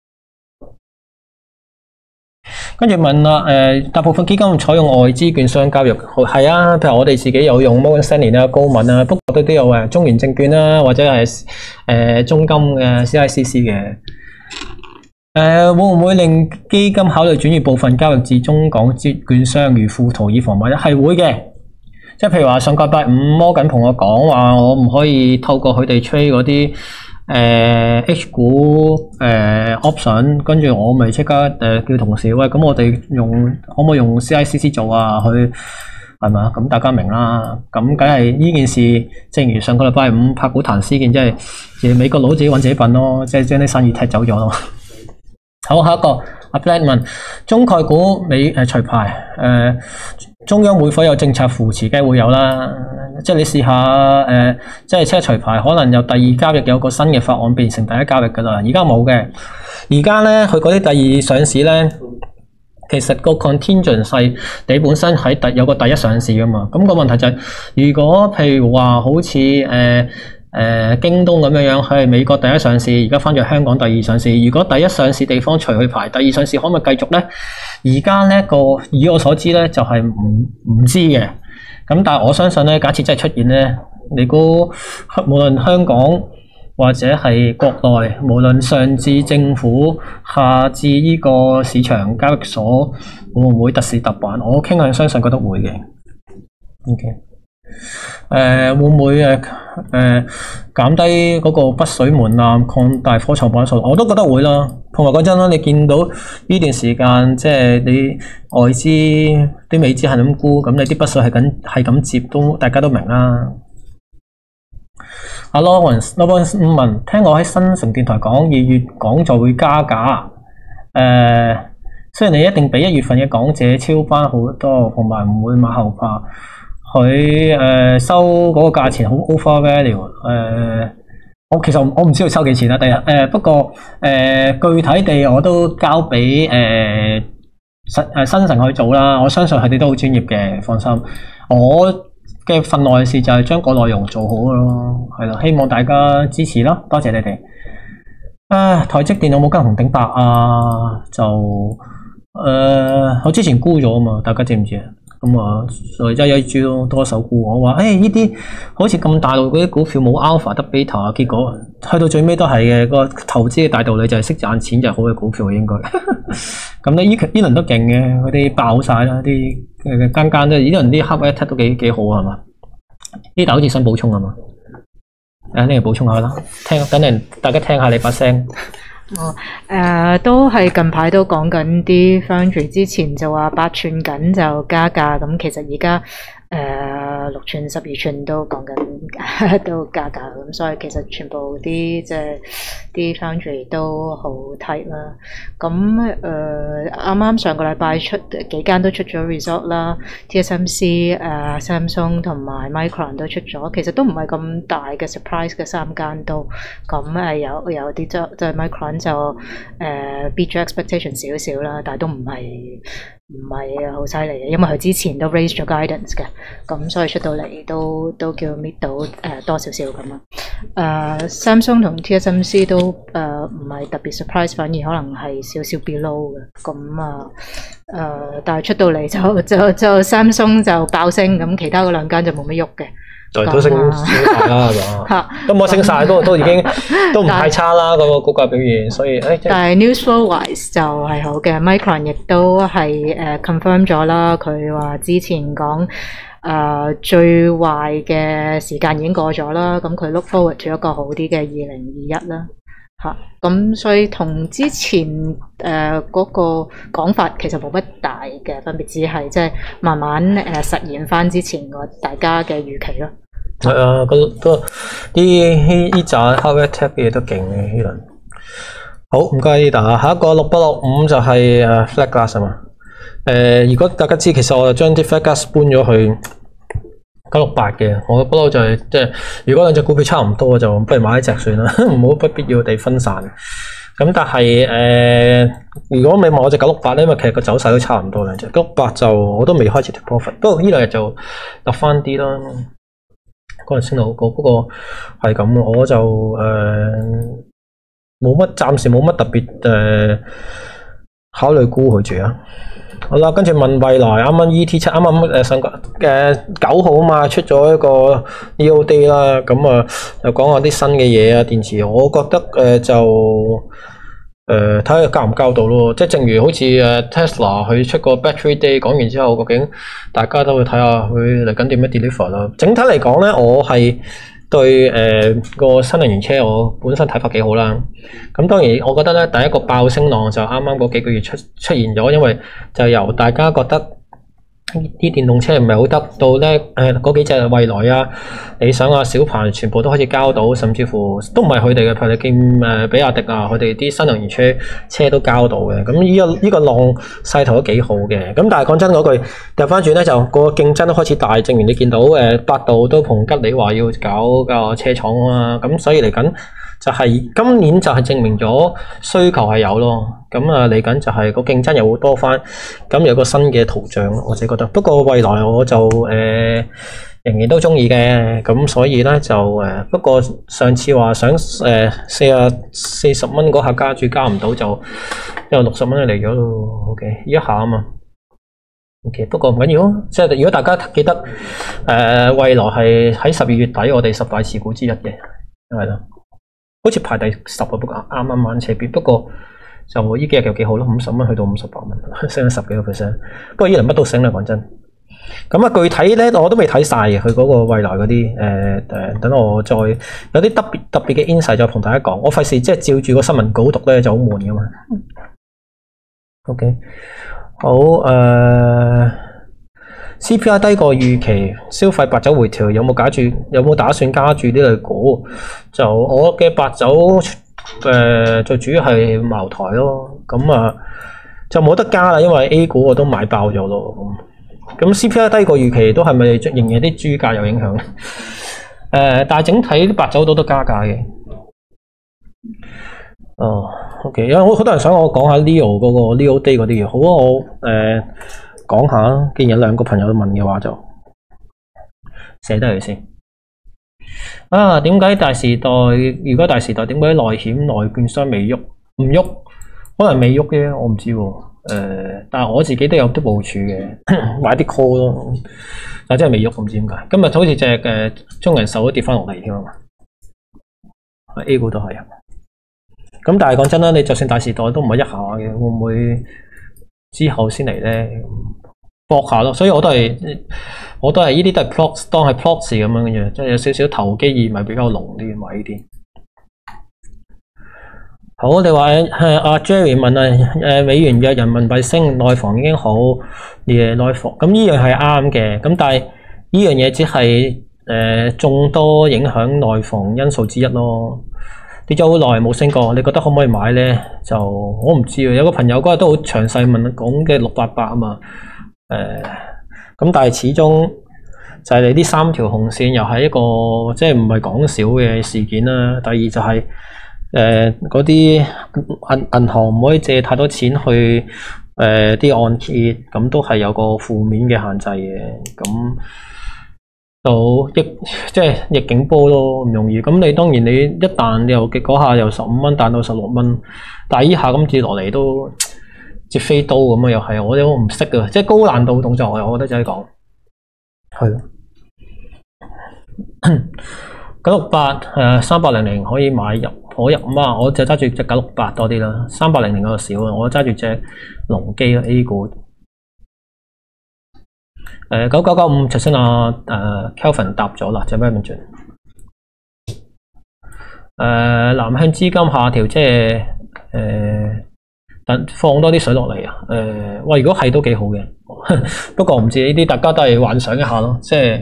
跟住問啦，誒、呃，大部分基金採用外資券商交易，係啊，譬如我哋自己有用 Morgan Stanley 啦、高敏啦，不過都都有誒中原證券啦，或者係誒、呃、中金嘅 C I C C 嘅。誒、呃，會唔會令基金考慮轉移部分交易至中港資券商如富途以防萬一？係會嘅，即係譬如話上個禮拜五摩根同我講話，我唔可以透過佢哋 trade 嗰啲。誒、呃、H 股誒、呃、option， 跟住我咪即刻誒、呃、叫同事喂，咁我哋用可唔可以用 C I C C 做啊？去係嘛？咁大家明啦。咁梗係呢件事，正如上個禮拜五拍股談事件，即係誒美國佬自己揾自己笨咯，即係將啲生意踢走咗咯。好，下一個阿 Black 問中概股美誒除牌誒中央會否有政策扶持？梗係會有啦。即係你試下誒、呃，即係車除牌，可能由第二交易有個新嘅法案變成第一交易噶啦。而家冇嘅，而家咧佢嗰啲第二上市咧，其實個 contingent 係你本身喺第有個第一上市噶嘛。咁、那個問題就係、是，如果譬如話好似誒誒京東咁樣樣，佢係美國第一上市，而家翻咗香港第二上市。如果第一上市地方除去牌，第二上市可唔可以繼續咧？而家咧個以我所知咧，就係唔唔知嘅。咁但係我相信咧，假設真係出現咧，你估無論香港或者係國內，無論上至政府，下至呢個市場交易所，會唔會特事特辦？我傾向相信覺得會嘅。OK，誒、呃、會唔會誒誒減低嗰個北水門檻，擴大科創板數？我都覺得會啦。同埋講真啦，你見到呢段時間，即係你外資啲美資係咁沽，咁你啲北水係咁係咁接，都大家都明啦。阿 Lawrence，Lawrence 問，聽我喺新城電台講，二月講座會加價。誒、呃，雖然你一定比一月份嘅講者超班好多，同埋唔會馬後炮。佢誒、呃、收嗰個價錢好 over value，誒、呃，我其實我唔知佢收幾錢啦。第日誒、呃，不過誒、呃、具體地我都交俾誒新誒新城去做啦。我相信佢哋都好專業嘅，放心。我嘅份內事就係將個內容做好咯，係咯，希望大家支持啦，多謝你哋。啊，台積電有冇跟紅頂白啊？就誒、呃，我之前沽咗啊嘛，大家知唔知啊？咁啊，所以一一注咯，多手沽。我話誒呢啲好似咁大陸嗰啲股票冇 alpha 得 beta，結果去到最尾都係嘅。個投資嘅大道理就係識賺錢就係好嘅股票應該。咁咧依依輪都勁嘅，嗰啲爆晒啦，啲誒間間都依輪啲 hardware tech 都幾幾好啊，係嘛？呢度好似想補充係嘛？誒，你嚟補充下啦，聽等陣大家聽下你把聲。 哦，誒、呃、都係近排都講緊啲 foundry， 之前就話八寸緊就加價，咁其實而家誒六寸、十二寸都講緊都加價，咁所以其實全部啲即係啲 foundry 都好 tight 啦。咁誒啱啱上個禮拜出幾間都出咗 result 啦 ，T S M C、誒 Samsung 同埋 Micron 都出咗，其實都唔係咁大嘅 surprise 嘅三間都，咁誒有有啲即即係 Micron 就誒 beat 咗 expectation 少少啦，但係都唔係唔係好犀利嘅，因為佢之前都 raise 咗 guidance 嘅，咁所以出到嚟都都叫 meet 到誒、呃、多少少咁啊。誒 Samsung 同 T S M C 都誒唔係特別 surprise， 反而可能係少少 below 嘅，咁啊誒，但係出到嚟就就就 Samsung 就爆升，咁其他嗰兩間就冇乜喐嘅。 就都升升晒啦，係嘛？都冇升晒，都都已經都唔太差啦。嗰個股價表現，所以誒。 但係 news flow wise 就係好嘅 ，Micron 亦都係誒 confirm 咗啦。佢話之前講誒最壞嘅時間已經過咗啦，咁佢 look forward to 一個好啲嘅二零二一啦。嚇，咁所以同之前誒嗰個講法其實冇乜大嘅分別，只係即係慢慢誒實現翻之前個大家嘅預期咯。 係啊，個個啲呢呢扎 hardware tech 嘅嘢都勁嘅呢輪。好，唔該呢度啊，下一個六八六五就係誒 flat glass 啊嘛。誒，如果大家知，其實我就將啲 flat glass 搬咗去九六八嘅，我不嬲就係即係，如果兩隻股票差唔多，就不如買一隻算啦，唔好不必要地分散。咁但係誒、呃，如果你問我隻九六八咧，因為其實個走勢都差唔多兩隻，九六八就我都未開始 take profit，不過呢兩日就落翻啲啦。嗰陣升到好高，不過係咁，我就誒冇乜，暫時冇乜特別誒、呃、考慮沽佢住啊。好啦，跟住問蔚來，啱啱 E T 七，啱啱誒上個誒九號啊嘛，出咗一個 E O D 啦，咁啊又講下啲新嘅嘢啊，電池，我覺得誒、呃、就誒睇下交唔交到咯，即係正如好似誒 Tesla 佢出個 Battery Day 講完之後，究竟大家都會睇下佢嚟緊點樣 deliver 啦。整體嚟講咧，我係對誒個新能源車我本身睇法幾好啦，咁當然我覺得咧第一個爆升浪就啱啱嗰幾個月出出現咗，因為就由大家覺得啲電動車唔係好得到咧，誒嗰幾隻蔚來啊、理想啊、小鵬全部都開始交到，甚至乎都唔係佢哋嘅，譬如你見誒比亞迪啊，佢哋啲新能源車車都交到嘅，咁呢個呢個浪勢頭都幾好嘅。咁但係講真嗰句，掉翻轉咧就個競爭都開始大，正如你見到誒百度都同吉利話要搞個車廠啊，咁所以嚟緊就係、是、今年就係證明咗需求係有咯，咁啊嚟緊就係個競爭又會多翻，咁有個新嘅圖像，我自己覺得。不過蔚來我就誒、呃、仍然都中意嘅，咁所以咧就誒、呃、不過上次話想誒四啊四十蚊嗰下加注加唔到，就因為六十蚊就嚟咗咯。OK，一下啊嘛。OK， 不過唔緊要，即係如果大家記得誒蔚來係喺十二月底我哋十大持股之一嘅，係啦。好似排第十啊，不過啱啱玩斜邊，不過就呢幾日又幾好咯，五十蚊去到五十八蚊，升咗十幾個 percent。不過依輪乜都升啦，講真。咁啊，具體咧我都未睇晒嘅，佢嗰個蔚來嗰啲誒誒，等我再有啲特別特別嘅 insight 再同大家講。我費事即係照住個新聞稿讀咧就好悶噶嘛。OK， 好誒。呃C P I 低過預期，消費白酒回調，有冇加注？有冇打算加注呢類股？就我嘅白酒誒、呃，最主要係茅台咯。咁啊，就冇得加啦，因為 A 股我都買爆咗咯。咁 C P I 低過預期，都係咪仍然啲豬價有影響咧？誒、呃，但係整體啲白酒都都加價嘅。哦 ，OK，因為好多人想我講下 Leo 嗰個 Leo Day 嗰啲嘢，好啊，我誒。呃講下，既然有兩個朋友問嘅話就寫低佢先。啊，點解大時代？如果大時代點解內險內券商未喐？唔喐，可能未喐嘅，我唔知喎。誒、呃，但係我自己都有啲部署嘅，買啲 call 咯，但真係未喐，唔知點解。今日好似隻誒中人壽都跌翻落嚟添啊嘛 ，A 股都係啊。咁但係講真啦，你就算大時代都唔係一下嘅，會唔會之後先嚟咧？搏下咯，所以我都係，我都係呢啲都係 plot 當係 plot 咁樣嘅啫，即係有少少投機意味比較濃啲買呢啲。好，你話誒阿 Jerry 問啊，誒美元弱人民幣升，內房已經好，誒內房咁呢樣係啱嘅，咁但係呢樣嘢只係誒眾多影響內房因素之一咯。跌咗好耐冇升過，你覺得可唔可以買咧？就我唔知啊，有個朋友嗰日都好詳細問講嘅六八八啊嘛。誒，咁、呃、但係始終就係你呢三條紅線又係一個即係唔係講少嘅事件啦。第二就係誒嗰啲銀銀行唔可以借太多錢去誒啲按揭，咁都係有個負面嘅限制嘅。咁就逆即係逆境波咯，唔容易。咁你當然你一彈又嗰下由十五蚊彈到十六蚊，但係依下咁跌落嚟都。接飛刀咁啊，又係我都唔識噶，即係高難度動作，我覺得真係講係咯。九六八誒三八零零可以買入，可入啊！我就揸住隻九六八多啲啦，三八零零嗰個少啊，我揸住隻龍基 A 股。誒九九九五頭先啊誒 Kelvin 答咗啦，就咩名轉？誒南向資金下調，即係誒。呃放多啲水落嚟啊！誒、呃，喂，如果係都幾好嘅，不過唔知呢啲大家都係幻想一下咯。即係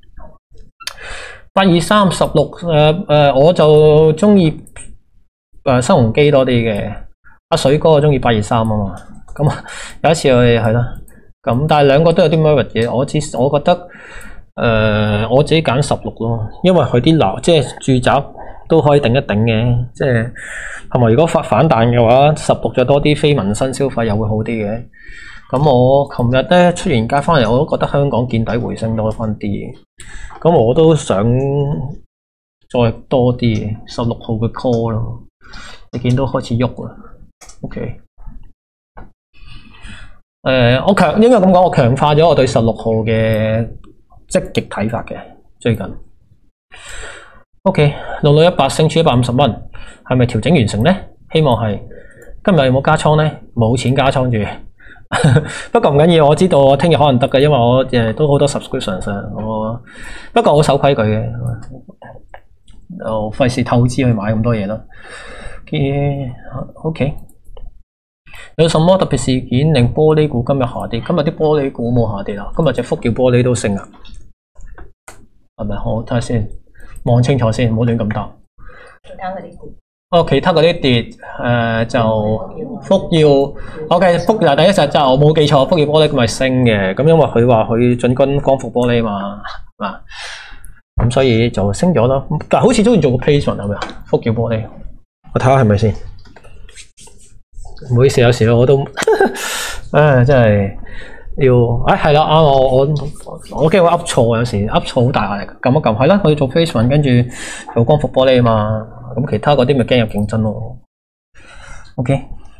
八二三十六誒誒，我就中意誒新鴻基多啲嘅。阿水哥中意八二三啊嘛。咁有一次我哋係啦，咁但係兩個都有啲乜嘢。我只我覺得誒、呃，我自己揀十六咯，因為佢啲樓即係住宅都可以頂一頂嘅，即係。同埋如果發反彈嘅話，十六再多啲非民生消費又會好啲嘅。咁我琴日咧出完街翻嚟，我都覺得香港見底回升多翻啲。咁我都想再多啲十六號嘅 call 咯。你見到開始喐啦。OK。誒、呃，我強應該咁講，我強化咗我對十六號嘅積極睇法嘅最近。OK， 六六一八升至一百五十蚊，係咪調整完成呢？希望係。今日有冇加倉呢？冇錢加倉住。不過唔緊要，我知道我聽日可能得嘅，因為我誒都好多 subscription 我不過好守規矩嘅，就費事透支去買咁多嘢咯。OK， 有什麼特別事件令玻璃股今日下跌？今日啲玻璃股冇下跌啊，今日隻福耀玻璃都升啊，係咪？我睇下先。望清楚先，唔好亂咁答。其他嗰啲跌，哦，其他嗰啲跌，誒、呃、就福耀 ，OK， 福耀第一隻就我冇記錯，福耀玻璃咁係升嘅，咁因為佢話佢進軍光伏玻璃嘛，啊，咁所以就升咗咯。但係好似都要做個 placement 係咪啊？福耀玻璃，我睇下係咪先。唔好意思，有時我都，唉，真係。要，哎係啦，啱我我我驚我噏錯，有時噏錯好大壓力，撳一撳係啦，去做 placement 跟住做光伏玻璃啊嘛，咁其他嗰啲咪驚有競爭咯。OK，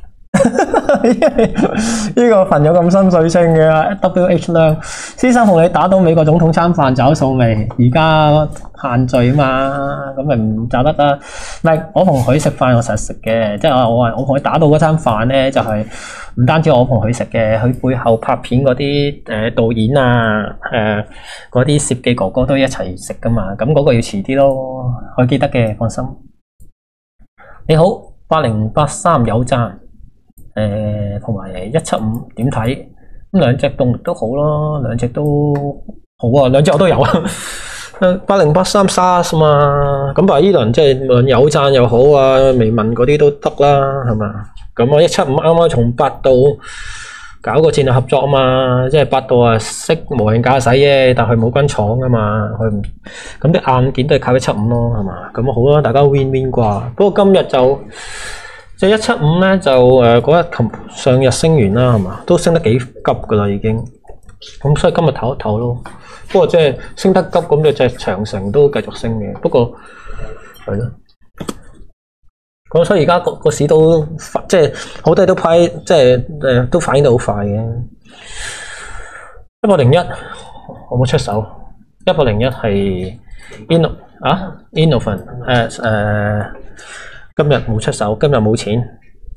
呢個朋友咁心水清嘅 W H 量，先生同你打到美國總統餐飯找數未？而家限聚啊嘛，咁咪唔找得啦。唔係我同佢食飯，我實食嘅，即係我我我同佢打到嗰餐飯咧，就係、是。唔單止我同佢食嘅，佢背後拍片嗰啲誒導演啊，誒嗰啲攝記哥哥都一齊食噶嘛，咁、那、嗰個要遲啲咯，我記得嘅，放心。你好，八零八三有贊，誒同埋一七五點睇？咁兩隻動力都好咯，兩隻都好啊，兩隻我都有啊。八零八三 SARS 嘛，咁啊依輪即係無論有贊又好啊，微盟嗰啲都得啦，係嘛？咁啊一七五啱啱從百度搞個戰略合作啊嘛，即係百度啊識無人駕駛啫，但係冇軍廠啊嘛，佢唔咁啲硬件都係靠一七五咯，係嘛？咁好啦，大家 win win 啩。不過今日就即係一七五咧，就誒嗰日琴上日升完啦，係嘛？都升得幾急噶啦已經。咁所以今日唞一唞咯。 不過即係升得急咁，就隻長城都繼續升嘅。不過係咯，咁所以而家個個市都即係好多嘢都批，即係誒都反應得好快嘅。一百零一我冇出手，一百零一係 Inno 啊 Innovent 誒誒，今日冇出手，今日冇錢。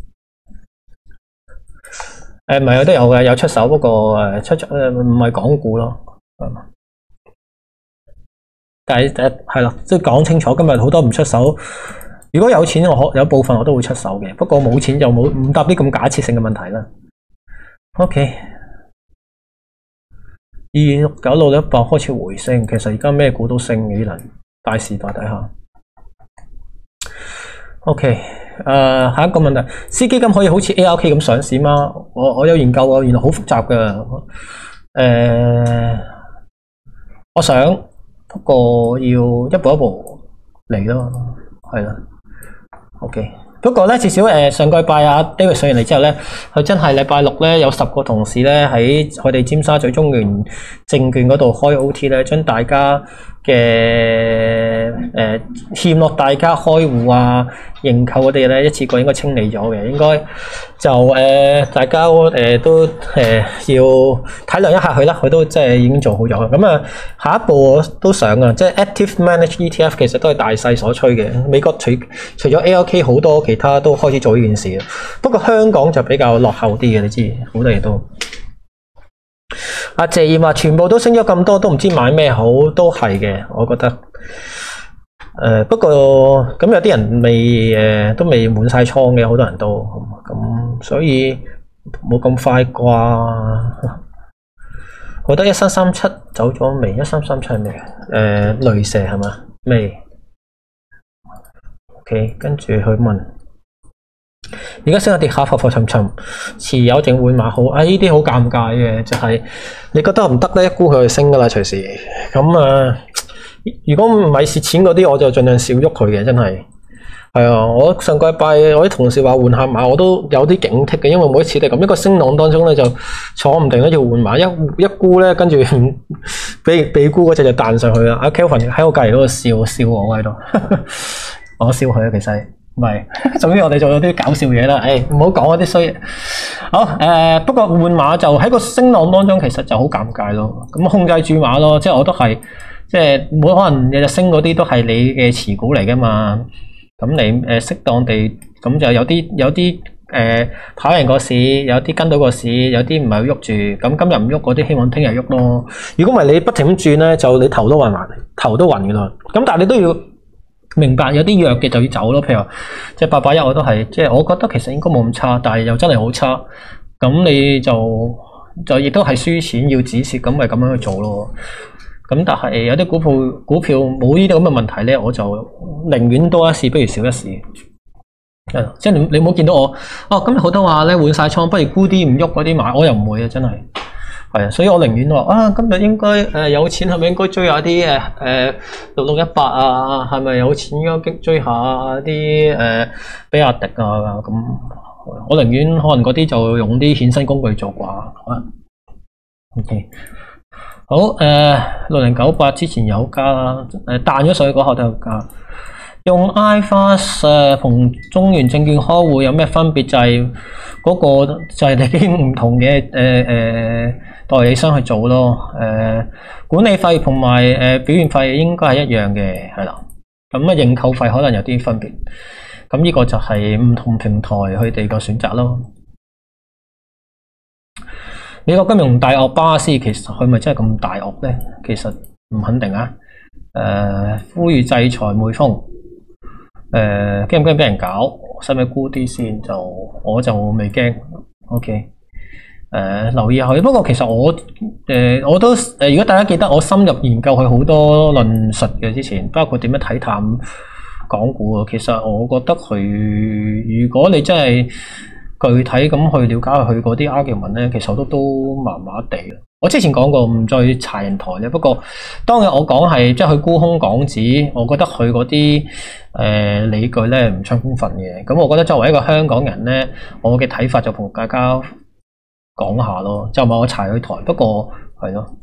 誒，唔係，我都有嘅，有出手，不過誒出誒唔係港股咯。但係誒係啦，即係講清楚，今日好多唔出手。如果有錢，我可有部分我都會出手嘅。不過冇錢就冇唔答啲咁假設性嘅問題啦。OK，二六九六一百開始回升，其實而家咩股都升嘅，呢輪大時代底下。OK。誒、呃，下一個問題，私基金可以好似 A R K 咁上市嗎？我我有研究啊，原來好複雜㗎。誒、呃，我想，不過要一步一步嚟咯，係啦。OK，不過咧，至少誒、呃、上個禮拜啊 David 上完嚟之後咧，佢真係禮拜六咧有十個同事咧喺佢哋尖沙咀中原證券嗰度開 O T 咧，將大家嘅誒欠落大家開戶啊、認購嗰啲嘢咧，一次過應該清理咗嘅，應該就誒、呃、大家誒、呃、都誒、呃、要體諒一下佢啦，佢都即係已經做好咗。咁啊，下一步我都想啊，即係 Active Managed E T F 其實都係大勢所趨嘅。美國除除咗 A L K 好多其他都開始做呢件事，不過香港就比較落後啲嘅，你知好多嘢都。阿謝燕話全部都升咗咁多，都唔知買咩好，都係嘅，我覺得。誒、呃，不過咁有啲人未誒、呃，都未滿晒倉嘅，好多人都咁，所以冇咁快啩。我覺得一三三七走咗未？一三三七係咩？誒，雷蛇係嘛？未 ？OK， 跟住去問。而家升下跌下浮浮沉沉，持有定換碼好？啊，呢啲好尷尬嘅，就係、是、你覺得唔得咧，一沽佢就升噶啦，隨時。咁啊，如果唔係蝕錢嗰啲，我就盡量少喐佢嘅，真係。係啊，我上個禮拜我啲同事話換下碼，我都有啲警惕嘅，因為每一次都咁一個升浪當中咧就坐唔定咧，要換碼，一一沽咧，跟住被被沽嗰隻就彈上去啦。阿 Kelvin 喺我隔籬嗰度笑笑我喺度，我笑佢啊，其實。唔係，總之我哋做咗啲搞笑嘢啦。誒，唔好講嗰啲衰嘢。好，誒、呃，不過換碼就喺個升浪當中，其實就好尷尬咯。咁控制住碼咯，即係我都係，即係冇可能日日升嗰啲都係你嘅持股嚟噶嘛。咁你誒適當地，咁就有啲有啲誒、呃、跑贏個市，有啲跟到個市，有啲唔係喐住。咁今日唔喐嗰啲，希望聽日喐咯。如果唔係你不停咁轉咧，就你頭都暈暈，頭都暈噶啦。咁但係你都要明白有啲弱嘅就要走咯，譬如話即係八八一我都係，即係我覺得其實應該冇咁差，但係又真係好差，咁你就就亦都係輸錢要止蝕，咁咪咁樣去做咯。咁但係有啲股票股票冇呢啲咁嘅問題咧，我就寧願多一試不如少一試。係，即係你你冇見到我哦，今日好多話咧換晒倉，不如沽啲唔喐嗰啲買，我又唔會啊，真係。係啊，所以我寧願話啊，今日應該誒、呃、有錢係咪應該追下啲誒誒六六一八啊？係咪有錢應該追下啲誒比亞迪啊？咁我寧願可能嗰啲就用啲衍生工具做啩。啊 OK， 好誒，六零九八之前有加啦，誒彈咗上去嗰下都有加。用 iFAST 誒同中原證券開戶有咩分別？就係、是、嗰個就係你啲唔同嘅誒誒代理商去做咯。誒、呃、管理費同埋誒表現費應該係一樣嘅，係啦。咁啊認購費可能有啲分別。咁呢個就係唔同平台佢哋個選擇咯。美國金融大鱷巴斯其實佢咪真係咁大鱷咧？其實唔肯定啊。誒、呃、呼籲制裁匯豐。誒驚唔驚俾人搞？使唔使沽啲先？就我就未驚。OK，誒、呃、留意下佢。不過其實我誒、呃、我都誒、呃，如果大家記得，我深入研究佢好多論述嘅之前，包括點樣睇淡港股啊。其實我覺得佢，如果你真係具體咁去了解佢嗰啲 argument 咧，其實我都都麻麻地。我之前講過唔再查人台咧，不過當日我講係即係佢沽空港紙，我覺得佢嗰啲誒理據咧唔充分嘅。咁我覺得作為一個香港人咧，我嘅睇法就同大家講下咯，就唔係我查佢台。不過係咯。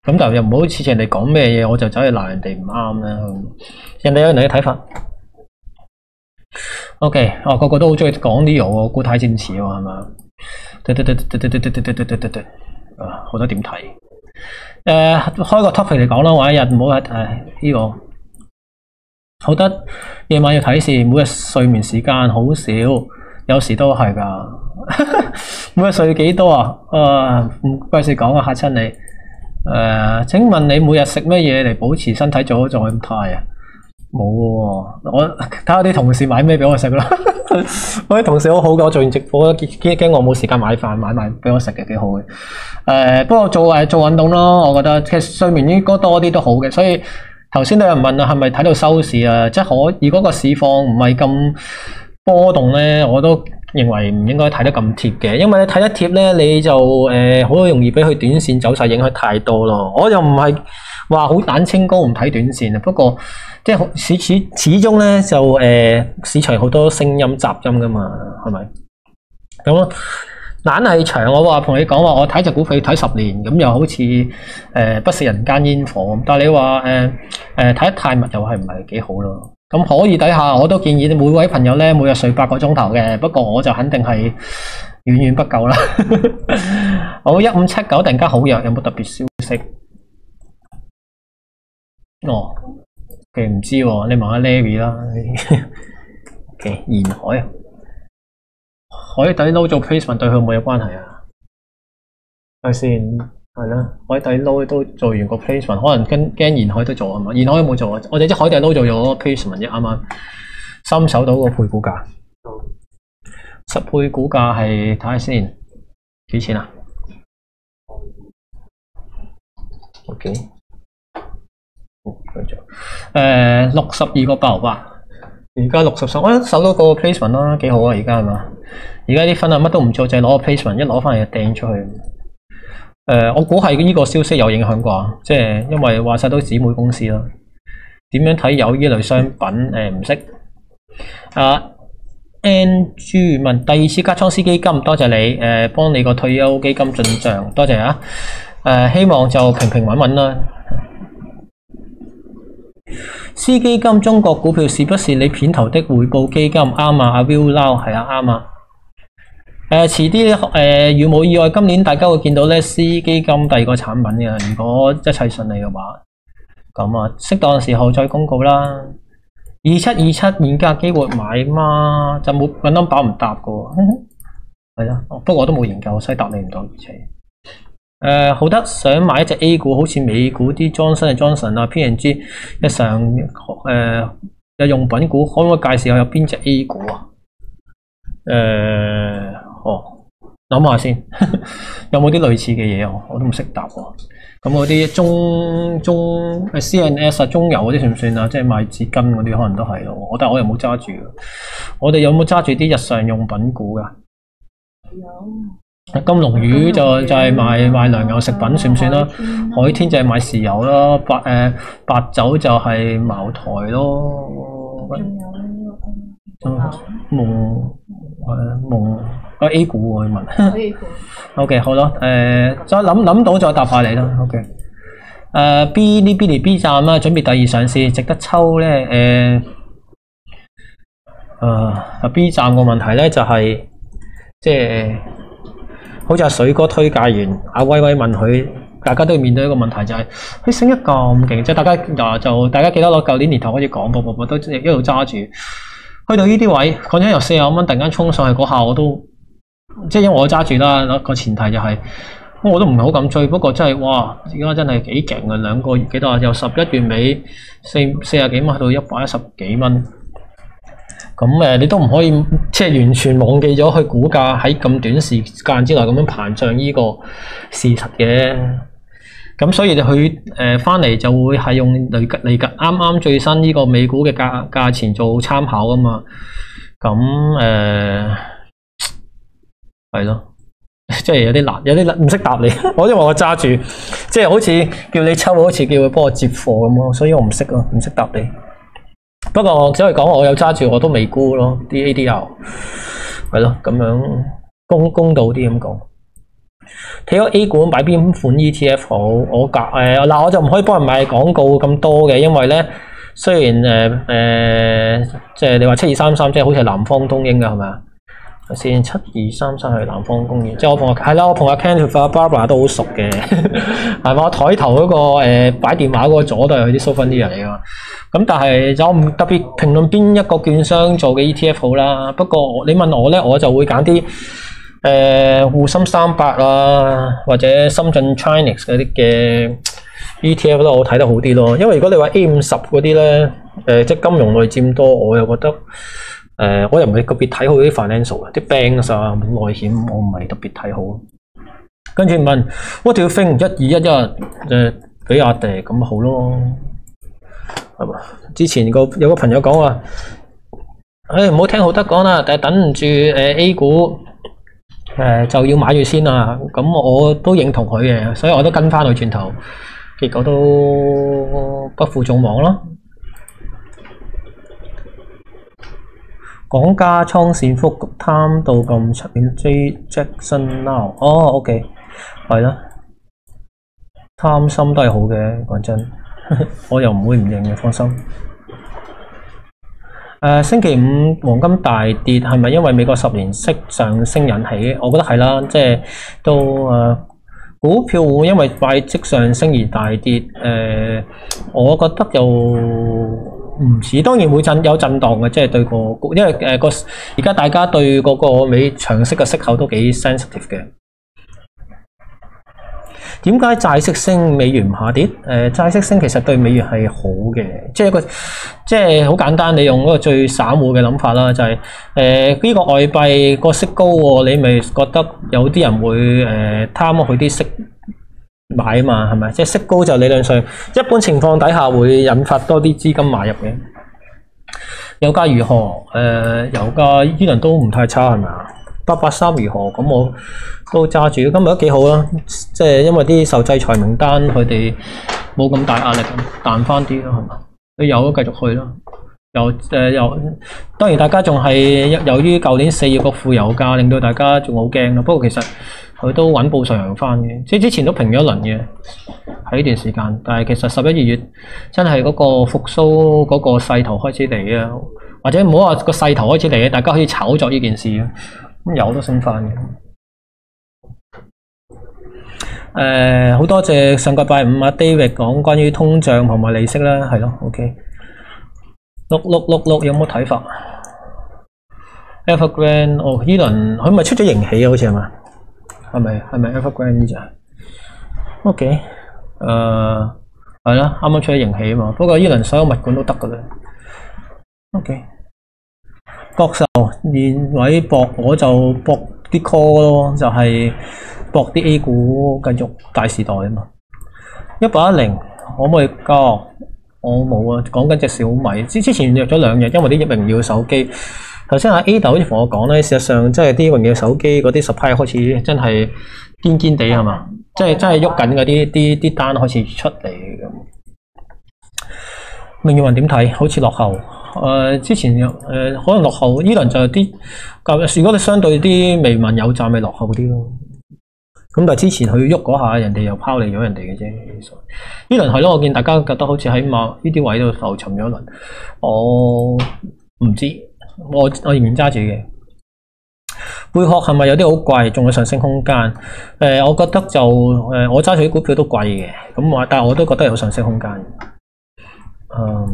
咁就又唔好好似人哋講咩嘢，我就走去鬧人哋唔啱啦。人哋有人哋嘅睇法。O.K. 哦，個個都好中意講呢個固態戰詞喎，係嘛？對對對對對對對對對對對對，啊，好多點睇？誒、呃，開個 topic 嚟講啦，玩一日唔好誒呢個。好得夜晚要睇視，每日睡眠時間好少，有時都係㗎。每日睡幾多啊？啊，唔費事講啊，嚇親你。誒、呃，請問你每日食咩嘢嚟保持身體最好狀態啊？冇喎，我睇下啲同事買咩俾我食啦。我啲同事好好嘅，我做完直播驚驚我冇時間買飯，買埋俾我食嘅幾好嘅。誒、呃，不過做誒做運動咯，我覺得其實睡眠應該多啲都好嘅。所以頭先都有人問啊，係咪睇到收市啊？即係可如果個市況唔係咁波動咧，我都認為唔應該睇得咁貼嘅，因為你睇得貼咧，你就誒好、呃、容易俾佢短線走勢影響太多咯。我又唔係話好膽清高唔睇短線啊，不過。即係始始始終咧就誒、呃、市場好多聲音雜音噶嘛，係咪？咁懶係長，我話同你講話，我睇隻股票睇十年，咁又好似誒、呃、不食人間煙火咁。但係你話誒誒睇得太密又係唔係幾好咯？咁可以底下我都建議每位朋友咧每日睡八個鐘頭嘅，不過我就肯定係遠遠不夠啦。好，一五七九突然間好弱，有冇特別消息？哦。嘅唔知喎，你問下 Larry 啦。嘅沿海啊，海底撈做 placement 對佢冇有關係啊？係先係啦，海底撈都做完個 placement，可能跟驚沿海都做啊嘛。沿海有冇做啊？我哋知海底撈做咗 placement 啫，啱啱三手到個配股價，實配股價係睇下先幾錢啊 ？OK。誒，六十二個八毫八，而家六十三，我收到個 placement 啦，幾好啊！而家係嘛？而家啲分啊，乜都唔做，就係攞個 placement，一攞翻嚟就掟出去。誒、呃，我估係呢個消息有影響啩，即係因為話晒都姊妹公司啦。點樣睇有呢類商品？誒，唔識。啊 ，N G 問第二次加倉 C 基金，多謝你誒，幫你個退休基金進賬，多謝啊！誒、呃，希望就平平穩穩啦。C 基金中國股票是不是你片頭的回報基金？啱啊，阿 Will Lau 係啊，啱啊。誒，遲啲誒，如冇意外，今年大家會見到咧 C 基金第二個產品嘅。如果一切順利嘅話，咁啊，適當時候再公告啦。二七二七現價機會買嘛？就冇搵 number 唔答嘅，係啊。不過我都冇研究，所以答你唔到而且。誒、呃，好得想買一隻 A 股，好似美股啲 Johnson Johnson 啊 ，P and G 日常誒有用品股，可唔可以介紹下有邊隻 A 股啊？誒、呃，哦，諗下先，有冇啲類似嘅嘢啊？我都唔識答喎。咁嗰啲中中誒 C N S 啊，中油嗰啲算唔算啊？即係賣紙巾嗰啲，可能都係咯。我但係我又冇揸住，我哋有冇揸住啲日常用品股噶？有。金龍魚就就係賣賣糧油食品算唔算啦？海天就係賣豉油咯，白誒、呃、白酒就係茅台咯。仲有呢個夢誒夢個 A 股我問。A 股。O K 好咯，誒、呃、再諗諗到再答下你啦。O K。誒 B 呢 B 哩 B 站啦，準備第二上市，值得抽咧。誒、呃，啊、呃、B 站個問題咧就係、是、即係。好似阿水哥推介完，阿威威問佢，大家都要面對一個問題，就係、是、佢升得咁勁，即係大家嗱就大家記得攞舊年年頭開始講，步步步都一路揸住，去到呢啲位，講緊由四十蚊突然間衝上去嗰下，我都即係因為我揸住啦，個前提就係、是，我都唔係好敢追，不過真係哇，而家真係幾勁啊！兩個月幾多啊？由十一月尾四四十幾蚊去到一百一十幾蚊。咁誒，你都唔可以即係完全忘記咗佢股價喺咁短時間之內咁樣膨脹呢個事實嘅。咁所以佢誒翻嚟就會係用嚟嚟緊啱啱最新呢個美股嘅價價錢做參考㗎嘛。咁誒係咯，即係有啲難，有啲難唔識答你。我因為我揸住，即係好似叫你抽，好似叫佢幫我接貨咁咯，所以我唔識咯，唔識答你。不過只可以講我有揸住，我都未沽咯，啲 A D R 係咯，咁樣公公道啲咁講。 睇咗 A 股買邊款 E T F 好？我夾誒嗱，我就唔可以幫人買廣告咁多嘅，因為咧雖然誒誒、呃呃，即係你話七二三三，即係好似係南方東英㗎係咪啊？先七二三三係南方公園，即係我同係啦，我同阿 Ken 同阿 Barbara 都好熟嘅，係嘛？我台頭嗰個誒擺電話嗰個組都係佢啲 souvenir 嚟㗎。咁但係就唔特別評論邊一個券商做嘅 E T F 好啦。不過你問我咧，我就會揀啲誒滬深三百啊，或者深圳 Chinese 嗰啲嘅 E T F 都我睇得好啲咯。因為如果你話 A 五十嗰啲咧，誒、呃、即係金融類佔多，我又覺得。誒、呃，我又唔係特別睇好啲 financial 啊，啲 banks 啊、內險，我唔係特別睇好。跟住問 What do you think 一二一一誒比亞迪咁好咯，係嘛？之前個有個朋友講話，誒唔好聽好得講啦，但係等唔住誒 A 股誒、呃、就要買住先啦。咁我都認同佢嘅，所以我都跟翻佢轉頭，結果都不負眾望咯。講加倉線幅貪到咁出面 J Jackson Now 哦 OK 係啦，貪心都係好嘅，講真我又唔會唔認嘅，放心。誒、呃、星期五黃金大跌係咪因為美國十年息上升引起？我覺得係啦，即係都誒、呃、股票會因為快息上升而大跌。誒、呃、我覺得又唔似，當然會震有震盪嘅，即係對個，因為誒個而家大家對嗰個美長息嘅息口都幾 sensitive 嘅。點解債息升美元唔下跌？誒、呃、債息升其實對美元係好嘅，即係一個即係好簡單，你用嗰個最散戶嘅諗法啦，就係誒呢個外幣個息高喎，你咪覺得有啲人會誒、呃、貪佢啲息買啊嘛，係咪？即係息高就理論上一般情況底下會引發多啲資金買入嘅。油價如何？誒、呃，油價依輪都唔太差係咪啊？八八三如何？咁我都揸住，今日都幾好啦。即係因為啲受制裁名單，佢哋冇咁大壓力，彈翻啲咯，係嘛？佢油都繼續去咯。又誒又，當然大家仲係由於舊年四月個負油價，令到大家仲好驚咯。不過其實佢都穩步上揚翻嘅，即係之前都平咗一輪嘅喺呢段時間。但係其實十一二月真係嗰個復甦嗰個勢頭開始嚟啊，或者唔好話個勢頭開始嚟嘅，大家可以炒作呢件事嘅，咁油都升翻嘅。誒、呃，好多謝上個拜五阿 David 講關於通脹同埋利息啦，係咯 ，OK。六六六六有冇睇法 ？Evergrande 哦，依輪佢咪出咗盈喜啊？好似係嘛？係咪係咪 Evergrande 呢隻 ？OK，誒係啦，啱啱出咗盈喜啊嘛。不過依輪所有物管都得㗎啦。OK，博壽現位博我就博啲 call 咯，就係博啲 A 股繼續大時代啊嘛。一百一零可唔可以交？我冇啊，講緊隻小米，之之前約咗兩日，因為啲榮耀手機。頭先阿 Ada 好似同我講咧，事實上即係啲榮耀手機嗰啲 supply 開始真係堅堅地係嘛，即係真係喐緊嗰啲啲啲單開始出嚟咁。明耀雲點睇？好似落後。誒、呃、之前誒、呃、可能落後，依輪就係啲，如果你相對啲微盟有賺，咪落後啲咯。咁但係之前佢喐嗰下，人哋又拋離咗人哋嘅啫。呢輪係咯，我見大家覺得好似喺某呢啲位度浮沉咗一輪。我唔知，我我仍然揸住嘅。貝殼係咪有啲好貴，仲有上升空間？誒、呃，我覺得就誒、呃，我揸住啲股票都貴嘅，咁我但係我都覺得有上升空間。嗯。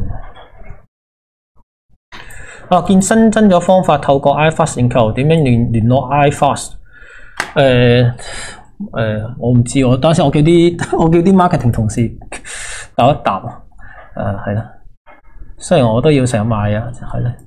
啊，見新增咗方法，透過 iFast 認購，點樣聯聯絡 iFast？誒、呃。誒、呃，我唔知，我當時我叫啲我叫啲 marketing 同事答一答啊。誒，係啦，雖然我都要成日買啊，係咧，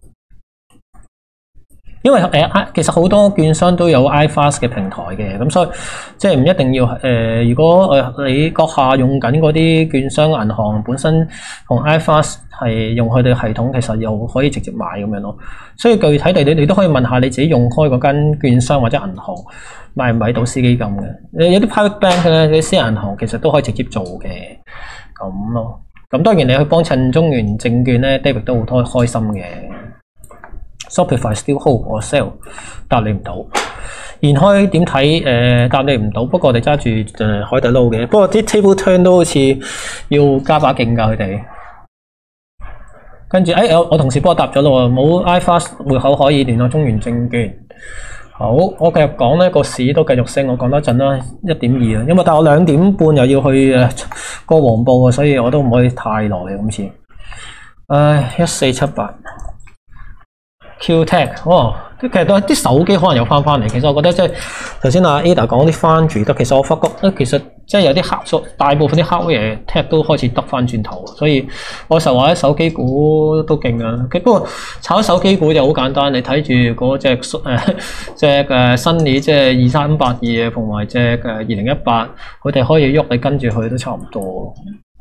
因為誒、呃，其實好多券商都有 iFast 嘅平台嘅，咁所以即係唔一定要誒、呃。如果誒、呃、你閣下用緊嗰啲券商銀行本身同 iFast 係用佢哋系統，其實又可以直接買咁樣咯。所以具體地，你你都可以問下你自己用開嗰間券商或者銀行。買唔買到私基金嘅？有啲 private bank 咧，啲私人銀行其實都可以直接做嘅，咁咯。咁當然你去幫襯中原證券咧 ，David 都好開開心嘅。Shopify still hold or sell，答你唔到。 延開點睇？誒、呃、答你唔到，不過我哋揸住誒海底撈嘅，不過啲 table turn 都好似要加把勁㗎佢哋。跟住誒我我同事幫我答咗咯喎，冇 iFast 匯口可以聯絡中原證券。好，我繼續講呢個市都繼續升，我講多陣啦，一點二啊，因為但我兩點半又要去誒過黃埔啊，所以我都唔可以太耐啊，今次。唉，一四七八 Q-Tech， 哦，其實都啲手機可能又翻翻嚟。其實我覺得即係頭先阿 Ada 講啲翻住得，其實我發覺咧，其實即係有啲黑，大部分啲 hardware tech 都開始得翻轉頭，所以我成日話啲手機股都勁啊。不過炒手機股就好簡單，你睇住嗰隻誒隻誒新年即係二三八二啊，同埋隻誒二零一八，佢哋可以喐，你跟住佢都差唔多。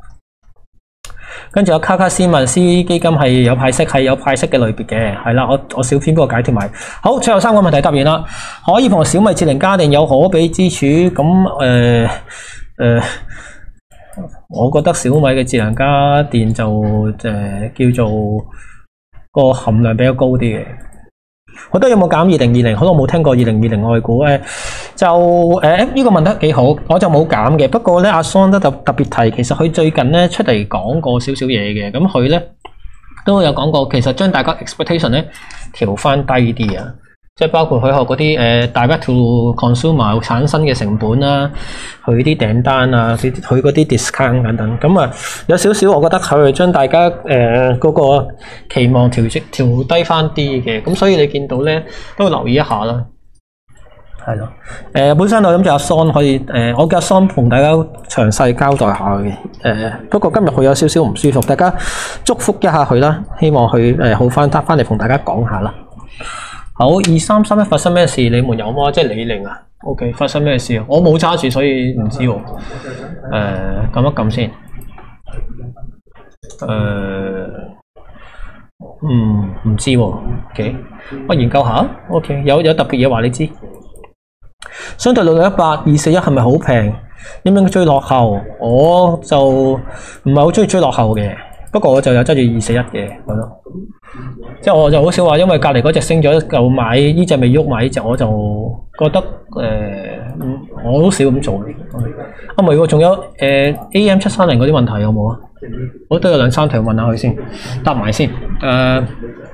跟住有卡卡斯問 C 基金係有派息，係有派息嘅類別嘅，係啦，我我小編幫我解脫埋。好，最後三個問題答完啦。可以同小米智能家電有可比之處，咁誒誒，我覺得小米嘅智能家電就誒、呃、叫做個含量比較高啲嘅。好多有冇減二零二零？好多冇聽過二零二零外股誒，就誒呢、呃這個問得幾好，我就冇減嘅。不過咧，阿 Son 都特特別提，其實佢最近咧出嚟講過少少嘢嘅，咁佢咧都有講過，其實將大家 expectation 咧調翻低啲啊。即係包括佢學嗰啲誒 direct to consumer 產生嘅成本啦，佢啲訂單啊，佢佢嗰啲 discount 等等，咁啊有少少，我覺得佢將大家誒嗰、呃那個期望調息調低翻啲嘅，咁所以你見到咧都留意一下啦，係咯，誒、呃、本身我諗住阿 Son 可以誒、呃，我叫阿 Son 同大家詳細交代下嘅，誒、呃、不過今日佢有少少唔舒服，大家祝福一下佢啦，希望佢誒好翻，得翻嚟同大家講下啦。好，二三三一發生咩事？你們有嗎？即係李寧啊 ？OK， 發生咩事啊？我冇揸住，所以唔知喎。誒、呃，撳一撳先。誒、呃，嗯，唔知喎。OK， 我研究下。OK， 有有特別嘢話你知。相對六六一八二四一係咪好平？應唔應該追落後？我就唔係好中意追落後嘅。不過我就有揸住二四一嘅，係咯。即係我就好少話，因為隔離嗰隻升咗就買，呢隻未喐買呢隻，我就覺得誒、呃，我好少咁做。啊唔係喎，仲有誒、呃、A M 七三零嗰啲問題有冇啊？我都有兩三條問下佢先，答埋先。誒、呃，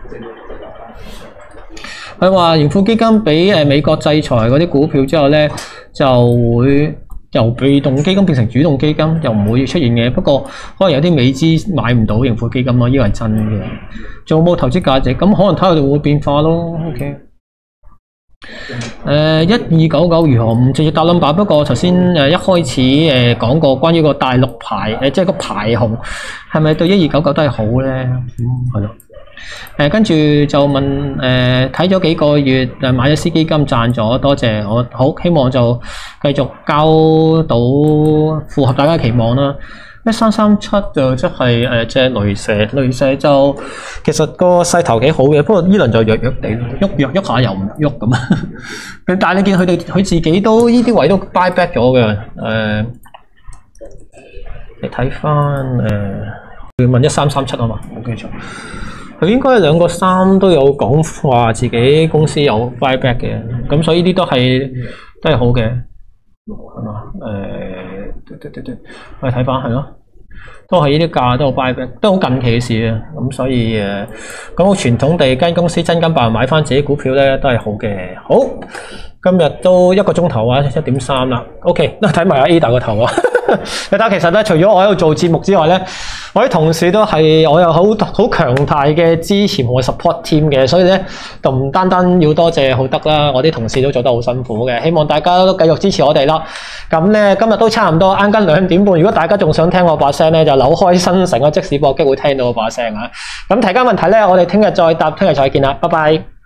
佢話盈富基金俾誒美國制裁嗰啲股票之後咧，就會由被動基金變成主動基金，又唔會出現嘅。不過可能有啲美資買唔到盈富基金咯，呢個係真嘅。仲有冇投資價值？咁可能睇下佢哋會變化咯。OK。誒一二九九如何？唔直接答 number。不過頭先誒一開始誒講過關於個大陸牌誒，即係個牌紅係咪對一二九九都係好咧？嗯，係咯。誒跟住就問誒睇咗幾個月誒買咗 C 基金賺咗，多謝我好希望就繼續交到符合大家期望啦。一三三七就即係誒隻雷蛇，雷蛇就其實個勢頭幾好嘅，不過呢輪就弱弱地，喐喐喐下又唔喐咁。但係你見佢哋佢自己都呢啲位都 buy back 咗嘅。誒、呃，你睇翻誒，要問一三三七啊嘛，冇記錯。佢應該兩個三都有講話自己公司有 buy back 嘅，咁所以呢啲都係都係好嘅，係嘛？誒、呃，對對對對，我哋睇翻係咯，都係呢啲價都有 buy back，都好近期嘅事啊。咁所以誒，咁好傳統地間公司真金白銀買翻自己股票咧，都係好嘅。好，今日都一個鐘頭啊，一點三啦。OK，睇埋阿 Ada 個頭啊。你睇，其實咧，除咗我喺度做節目之外咧，我啲同事都係我有好好強大嘅支持同我 support team 嘅，所以咧就唔單單要多謝浩德啦，我啲同事都做得好辛苦嘅，希望大家都繼續支持我哋啦。咁咧今日都差唔多啱緊兩點半，如果大家仲想聽我把聲咧，就扭開新城啊，即時播機會聽到我把聲啊。咁提交問題咧，我哋聽日再答，聽日再見啦，拜拜。